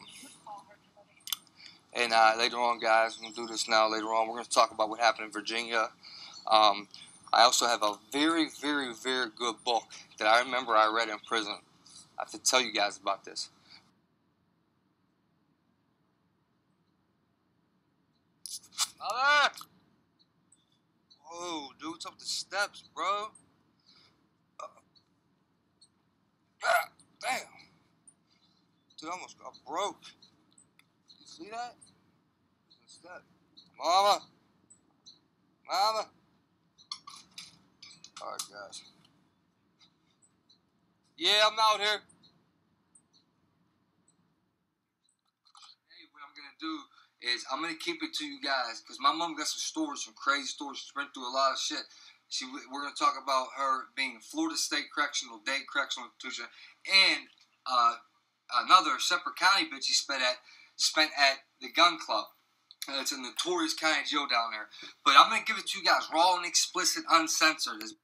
and uh, later on, guys, we're going to do this now. Later on, we're going to talk about what happened in Virginia. Um, I also have a very, very, very good book that I remember I read in prison. I have to tell you guys about this. Mother! Whoa, dude, what's up the steps, bro? Uh, ah, damn. Dude, I almost got broke. You see that? Step. Mama. Mama. Alright, guys. Yeah, I'm out here. Hey, what I'm gonna do is I'm gonna keep it to you guys because my mom got some stories, some crazy stories. She's been through a lot of shit. She, we're gonna talk about her being in Florida State Correctional, Dade Correctional Institution, and uh, another separate county bitch she spent at spent at the gun club. Uh, it's a notorious county jail down there. But I'm gonna give it to you guys raw and explicit, uncensored. It's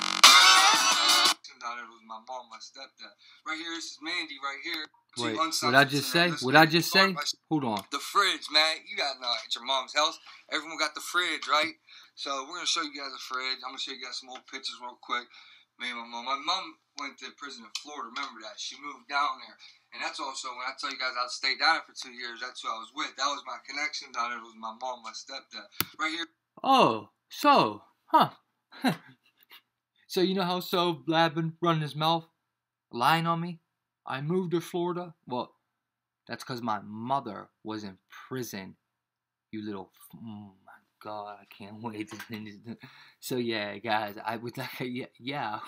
down there was my mom, my stepdad. Right here, this is Mandy. Right here. Wait, what I just say? What I just say? Hold on. The fridge, man. You got uh, at your mom's house. Everyone got the fridge, right? So we're gonna show you guys the fridge. I'm gonna show you guys some old pictures real quick. Me and my mom. My mom went to prison in Florida. Remember that? She moved down there, and that's also when I tell you guys I stayed down there for two years. That's who I was with. That was my connection down there. It was my mom, my stepdad. Right here. Oh, so, huh. So you know how Sove Labin running his mouth, lying on me? I moved to Florida? Well, that's because my mother was in prison. You little, oh my God, I can't wait. So yeah, guys, I was like, yeah, yeah.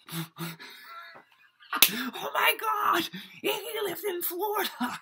Oh my God, Iggy lived in Florida.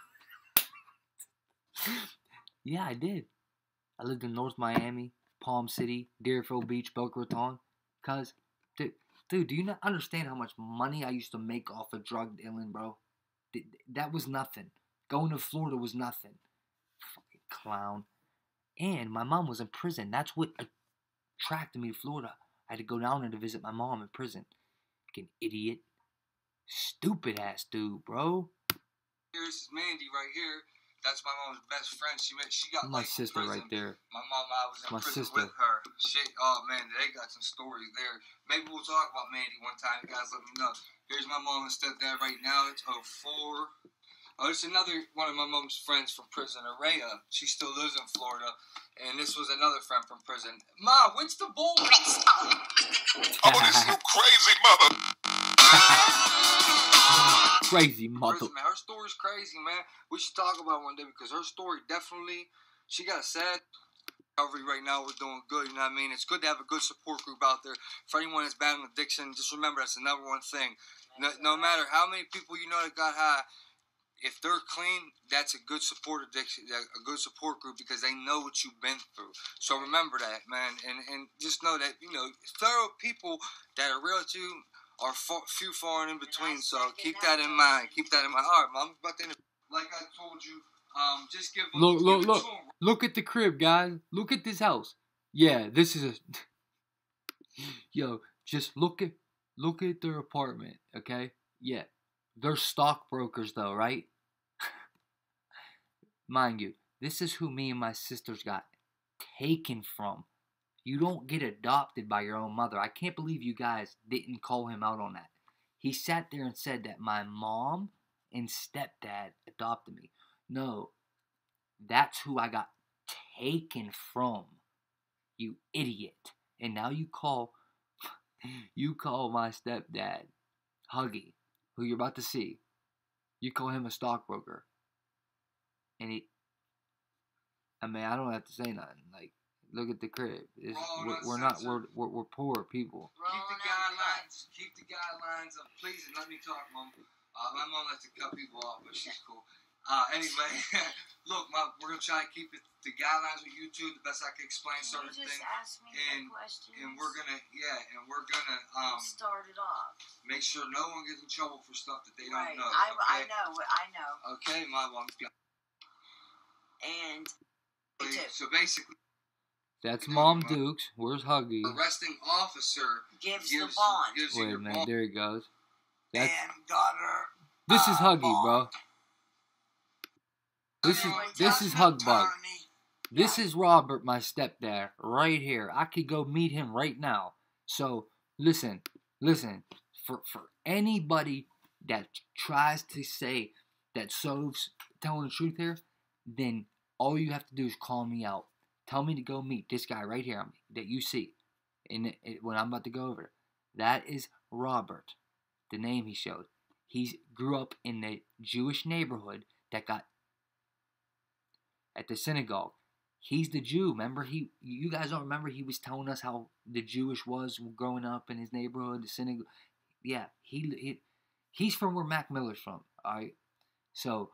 Yeah, I did. I lived in North Miami, Palm City, Deerfield Beach, Boca Raton. Cause, dude, dude, do you not understand how much money I used to make off of drug dealing, bro? That was nothing. Going to Florida was nothing. Fucking clown. And my mom was in prison. That's what attracted me to Florida. I had to go down there to visit my mom in prison. Fucking idiot. Stupid ass dude, bro. Here's Mandy right here. That's my mom's best friend. She met, she got My like sister prison. right there. My mom, I was in My prison sister. with her. She, oh man, they got some stories there. Maybe we'll talk about Mandy one time. You guys let me know. Here's my mom and stepdad right now. It's oh four. Oh, it's another one of my mom's friends from prison, Araya. She still lives in Florida. And this was another friend from prison. Ma, when's the bowl? Oh, this you crazy mother. Crazy mother. Prison, man. Her story's crazy, man. We should talk about it one day because her story definitely, she got a sad recovery right now. We're doing good, you know what I mean? It's good to have a good support group out there. For anyone that's battling addiction, just remember that's the number one thing. No, no matter how many people you know that got high, if they're clean, that's a good support addiction, a good support group because they know what you've been through. So remember that, man, and and just know that you know thorough people that are real to you are far, few far and in between. So keep that in mind. Keep that in mind. All right, Mom. But then, like I told you, um, just give them. Look, look, give it look. to 'em. Look at the crib, guys. Look at this house. Yeah, this is a. Yo, just look at look at their apartment, okay? Yeah. They're stockbrokers, though, right? Mind you, this is who me and my sisters got taken from. You don't get adopted by your own mother. I can't believe you guys didn't call him out on that. He sat there and said that my mom and stepdad adopted me. No, that's who I got taken from. You idiot. And now you call, you call my stepdad, Huggy, who you're about to see. You call him a stockbroker. And he, I mean, I don't have to say nothing. Like, look at the crib. It's, we're, we're not, we're, we're, we're poor people. Keep the guidelines. Keep the guidelines. Uh, please, and let me talk, Mom. Uh, my mom likes to cut people off, but she's cool. Uh, anyway, look, Mom, we're gonna try to keep it the guidelines with YouTube the best I can explain Can certain you just things, ask me and- the questions? and we're gonna, yeah, and we're gonna um start it off. make sure no one gets in trouble for stuff that they Right. don't know. I, I Okay. know. I know. Okay, my mom. And me too. So basically, That's Mom Dukes. Where's Huggy? the arresting officer gives, gives the bond. gives you Wait a your minute, bond. there he goes. That's, and daughter. this is uh, Huggy, bond. bro. This is Everyone this tells is me Hugbug. attorney. This is Robert, my stepdad, right here. I could go meet him right now. So listen, listen. For for anybody that tries to say that Sove's telling the truth here, then all you have to do is call me out. Tell me to go meet this guy right here that you see, and when I'm about to go over, that is Robert, the name he showed. He grew up in the Jewish neighborhood that got at the synagogue. He's the Jew. Remember, he you guys don't remember he was telling us how the Jewish was growing up in his neighborhood, the synagogue. Yeah, he, he he's from where Mac Miller's from. All right, so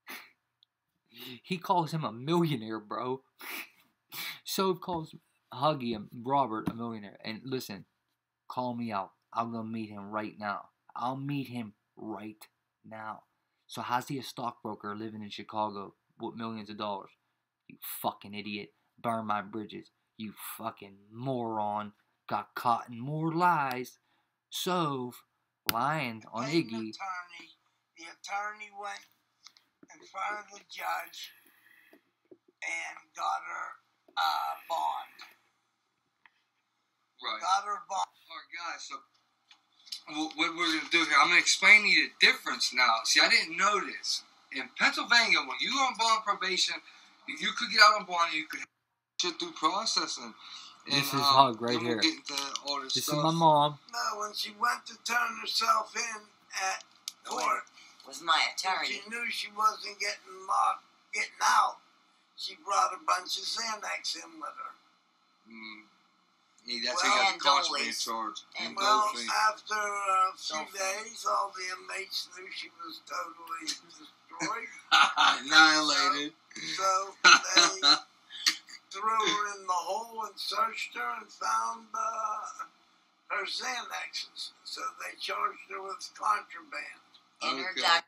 he calls him a millionaire, bro. So calls Huggy and Robert a millionaire. And listen, call me out. I'm gonna meet him right now. I'll meet him right now. So how's he a stockbroker living in Chicago with millions of dollars? You fucking idiot. Burn my bridges. You fucking moron. Got caught in more lies. Sove lying on Paid an Iggy. attorney. The attorney went in front of the judge and got her uh, bond. Right. Got her bond. All right, guys. So wh- what we're gonna do here, I'm gonna explain to you the difference now. See, I didn't know this. In Pennsylvania, when you were on bond probation, you could get out on bond. You could shit through processing. And, This is um, Hug right then we'll here. get into all this, This stuff. is my mom. No, when she went to turn herself in at court, Was my and attorney. she knew she wasn't getting locked, getting out, she brought a bunch of Xanax in with her. Mm. Yeah, that's Well, how you and got the contraband Dolly's. charge. And And Well, Dolphy. after a few Dolphin. days, all the inmates knew she was totally destroyed. Annihilated. So they threw her in the hole and searched her and found uh, her Xanaxes. So they charged her with contraband. And her Okay. doc.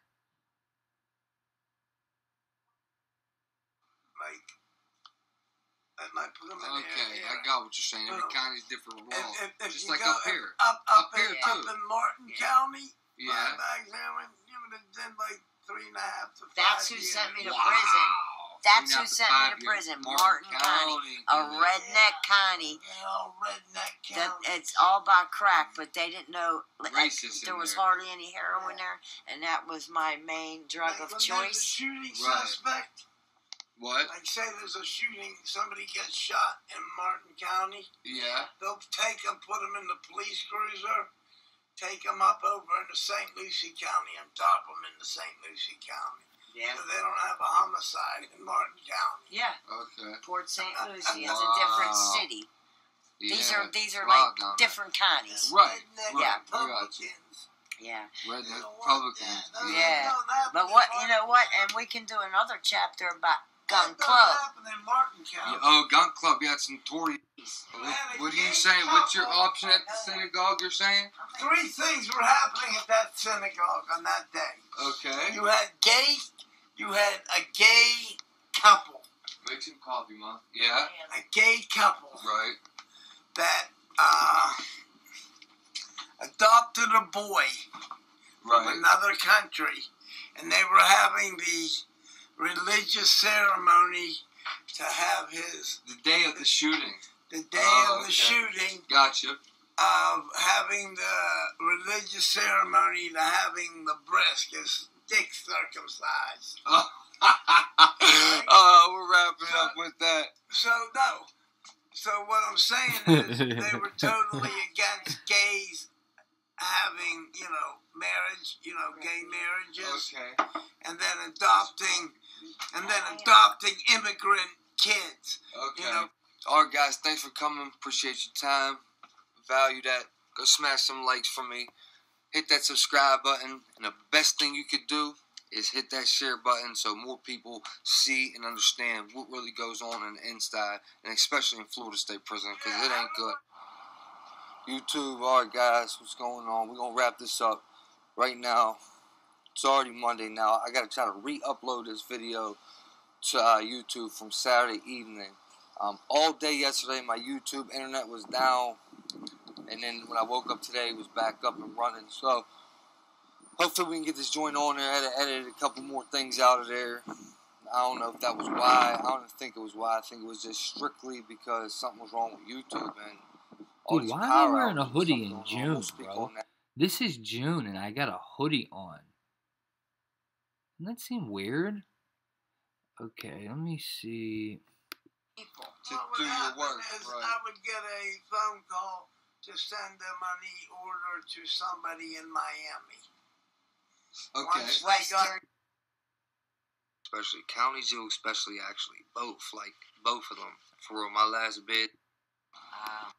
Like, and I put them in Okay, there. I got what you're saying. Every Oh. county's different law. If, if, if Just you like go up here. Up, up, Up here, in, too. up in Martin Yeah. County, Yeah. my bags heroin, you would have done like three and a half to five That's who years. sent me to Wow. prison. That's Three who and a half sent five me to years. prison. Martin County. A redneck county. Well, redneck That county. it's all by crack, but they didn't know like, Racist in there was there. hardly any heroin there, and that was my main drug Like of when there's a choice. shooting Right. suspect. What? Like say there's a shooting, somebody gets shot in Martin County. Yeah. They'll take them, put them in the police cruiser, take them up over into Saint Lucie County and drop them into Saint Lucie County. Yeah. So they don't have a homicide in Martin County. Yeah. Okay. Port Saint Lucie. It's a Wow. different city. These Yeah. are these are Wow, like down there. different counties. Right. Redneck right. Yeah. I got you. Republicans. Yeah. You Redneck know what? Republicans. That- Yeah. that don't happen But in what you Martin know what, County. and we can do another chapter about That Gun don't Club. happen in Martin County. Yeah, oh, gun club. Yeah, it's notorious. You What, had a what are you gay saying? What's your couple- option at the synagogue? You're saying? Three things were happening at that synagogue on that day. Okay. You had gay, you had a gay couple, Make some coffee, Mom. Yeah. a gay couple Right. that uh, adopted a boy from Right. another country, and they were having the religious ceremony to have his The day of the shooting. the day Oh, of the okay. shooting Gotcha. of having the religious ceremony to having the breast, his dick circumcised. Oh, oh we're wrapping up with that. So no. So what I'm saying is they were totally against gays having, you know, marriage, you know, gay marriages, Okay. and then adopting, and then adopting immigrant kids. Okay. You know, All right, guys. Thanks for coming. Appreciate your time. Value that. Go smash some likes for me. Hit that subscribe button. And the best thing you could do is hit that share button so more people see and understand what really goes on in the inside, and especially in Florida State Prison, because it ain't good. YouTube, all right, guys, what's going on? We're going to wrap this up right now. It's already Monday now. I got to try to re-upload this video to uh, YouTube from Saturday evening. Um, all day yesterday, my YouTube internet was down, and then when I woke up today, it was back up and running. So hopefully we can get this joint on there. I had to edit a couple more things out of there. I don't know if that was why. I don't think it was why. I think it was just strictly because something was wrong with YouTube. And all Dude, these why am I power wearing a outages, hoodie something in going on. June, We'll speak bro? on that. This is June and I got a hoodie on. Doesn't that seem weird? Okay, let me see. People. To what would do your happen work, is right. I would get a phone call to send a money order to somebody in Miami. Okay. Once they Western. got Especially County Zoo, especially actually both, like both of them. For real, my last bid, Wow.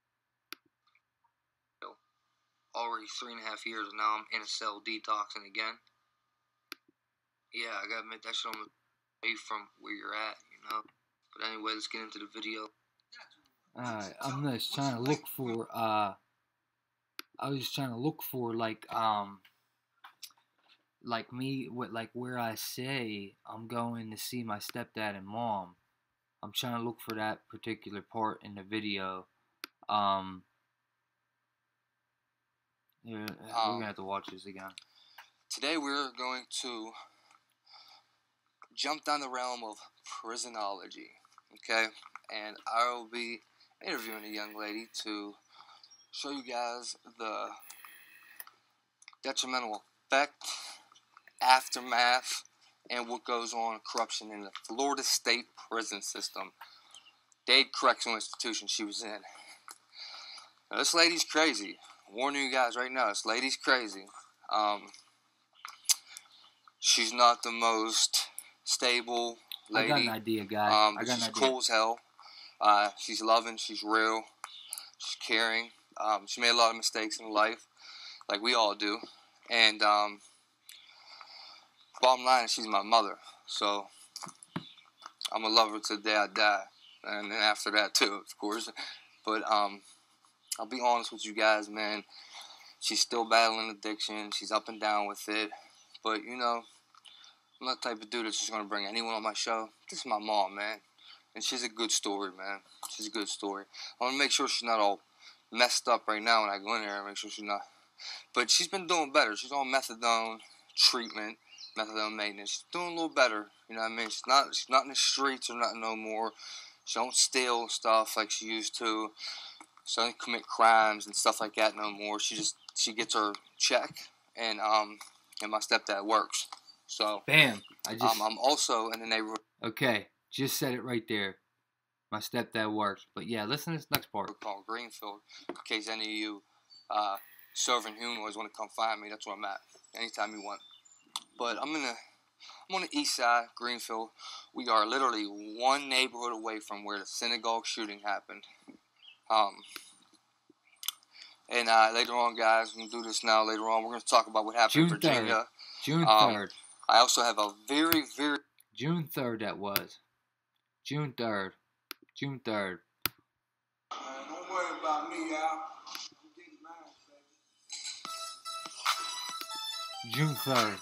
already three and a half years, and now I'm in a cell detoxing again. Yeah, I gotta admit that shit on the way from where you're at, you know. But anyway, let's get into the video. Alright, I'm just trying to look for, uh, I was just trying to look for, like, um, like me, what, like where I say I'm going to see my stepdad and mom. I'm trying to look for that particular part in the video. Um, yeah, we're Um, gonna have to watch this again. Today we're going to jump down the realm of prisonology, okay? And I will be interviewing a young lady to show you guys the detrimental effect, aftermath, and what goes on corruption in the Florida State prison system. Dade Correctional Institution she was in. Now, this lady's crazy. I'm warning you guys right now, this lady's crazy. Um, she's not the most stable lady. I got an idea, guys. Um, I got she's an idea. cool as hell. Uh, she's loving. She's real. She's caring. Um, she made a lot of mistakes in life, like we all do. And um, bottom line is she's my mother. So I'm going to love her till the day I die. And then after that, too, of course. But um, I'll be honest with you guys, man. She's still battling addiction. She's up and down with it. But, you know, I'm not the type of dude that's just going to bring anyone on my show. This is my mom, man. And she's a good story, man. She's a good story. I want to make sure she's not all messed up right now when I go in there and make sure she's not. But she's been doing better. She's on methadone treatment, methadone maintenance. She's doing a little better. You know what I mean? She's not, she's not in the streets or nothing no more. She don't steal stuff like she used to. She doesn't commit crimes and stuff like that no more. She just, she gets her check, and um, and my stepdad works. So, bam. I just. Um, I'm also in the neighborhood. Okay, just said it right there. My stepdad works. But yeah, listen to this next part. Called Greenfield, in case any of you uh, serving humanoids want to come find me. That's where I'm at. Anytime you want. But I'm in the, I'm on the east side, Greenfield. We are literally one neighborhood away from where the synagogue shooting happened. Um, and uh, later on, guys, we're gonna do this now. Later on, we're gonna talk about what happened June in Virginia. third. June um, third. I also have a very, very June third. That was June third. June third. Uh, don't worry about me, Al. I'm getting mine, baby. June third.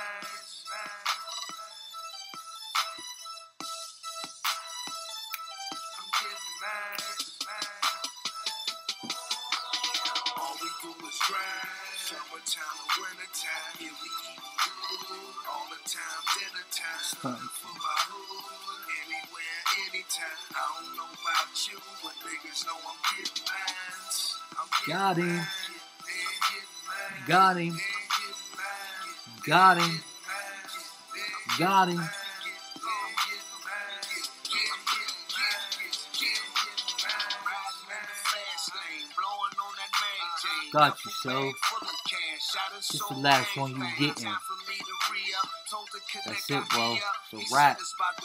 All we do is grind. Summertime and wintertime. Yeah, we eat good. All the time, dinner time. Something for my hood. Anywhere, anytime. I don't know about you, but niggas know I'm getting mine. I'm getting Got him. mine. Getting mine. Got him. Got him. Got him. Got you, so. This the last one you getting. That's it, bro. It's a wrap.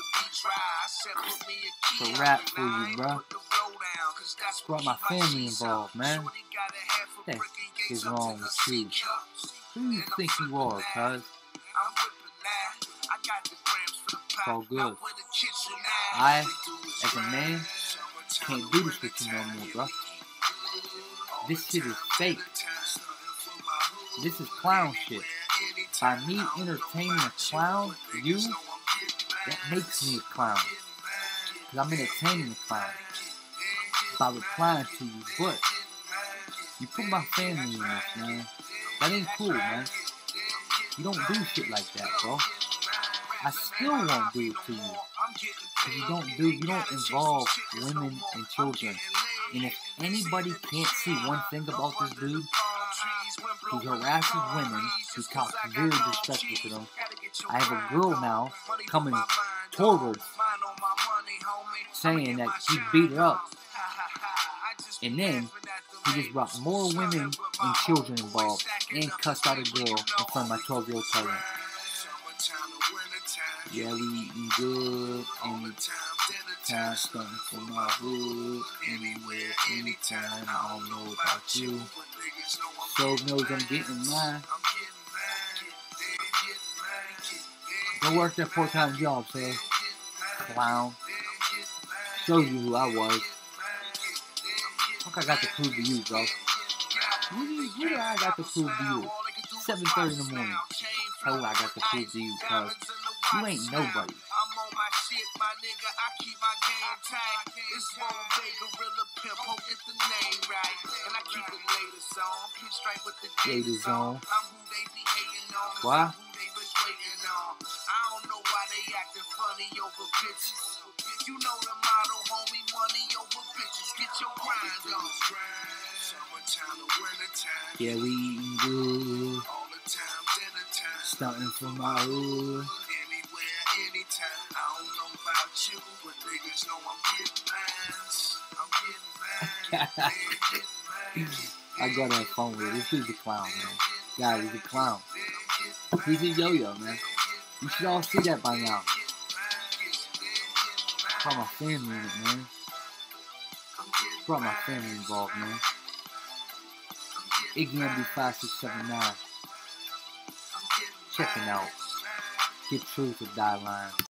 It's a wrap for you, bro. Brought my family involved, man. What the heck is wrong with you? Who do you think you are, cuz? It's all good. I, as a man, can't do this with you no more, bro. This shit is fake. This is clown shit. By me entertaining a clown, you, that makes me a clown. Because I'm entertaining a clown. By replying to you, but you put my family in this, man. That ain't cool, man. You don't do shit like that, bro. I still won't do it to you. Because you don't do, you don't involve women and children. And if anybody can't see one thing about this dude, he harasses women, he talks very disrespectful to them. I have a girl now coming forward saying that he beat her up. And then he just brought more women and children involved and cussed out a girl in front of my twelve-year-old cousin. Yeah, we eating good anytime, stunting for my hood, anywhere, anytime. I don't know about you. So knows I'm getting mine. Go work that part-time job, sir. Clown. Shows you who I was. What I got to prove to you, bro? What do, you, what do I got to prove to you? seven thirty in the morning. Tell what I got to prove to you, cuz you ain't nobody. Gators on. Why? You know the motto, homie, money over bitches. Get your grind on. Summertime to wintertime. Yeah, we eating good. All the time, dinner time. Stunting for my hood. Anywhere, anytime. I don't know about you, but niggas know I'm getting mine. I gotta have fun with it. This dude's a clown, man. Yeah, he's a clown. He's a yo-yo, man. You should all see that by now. Brought my family in it, man. Brought my family involved, man. Iggy M B five six seven nine. Checking out. Get Truth with Die Line.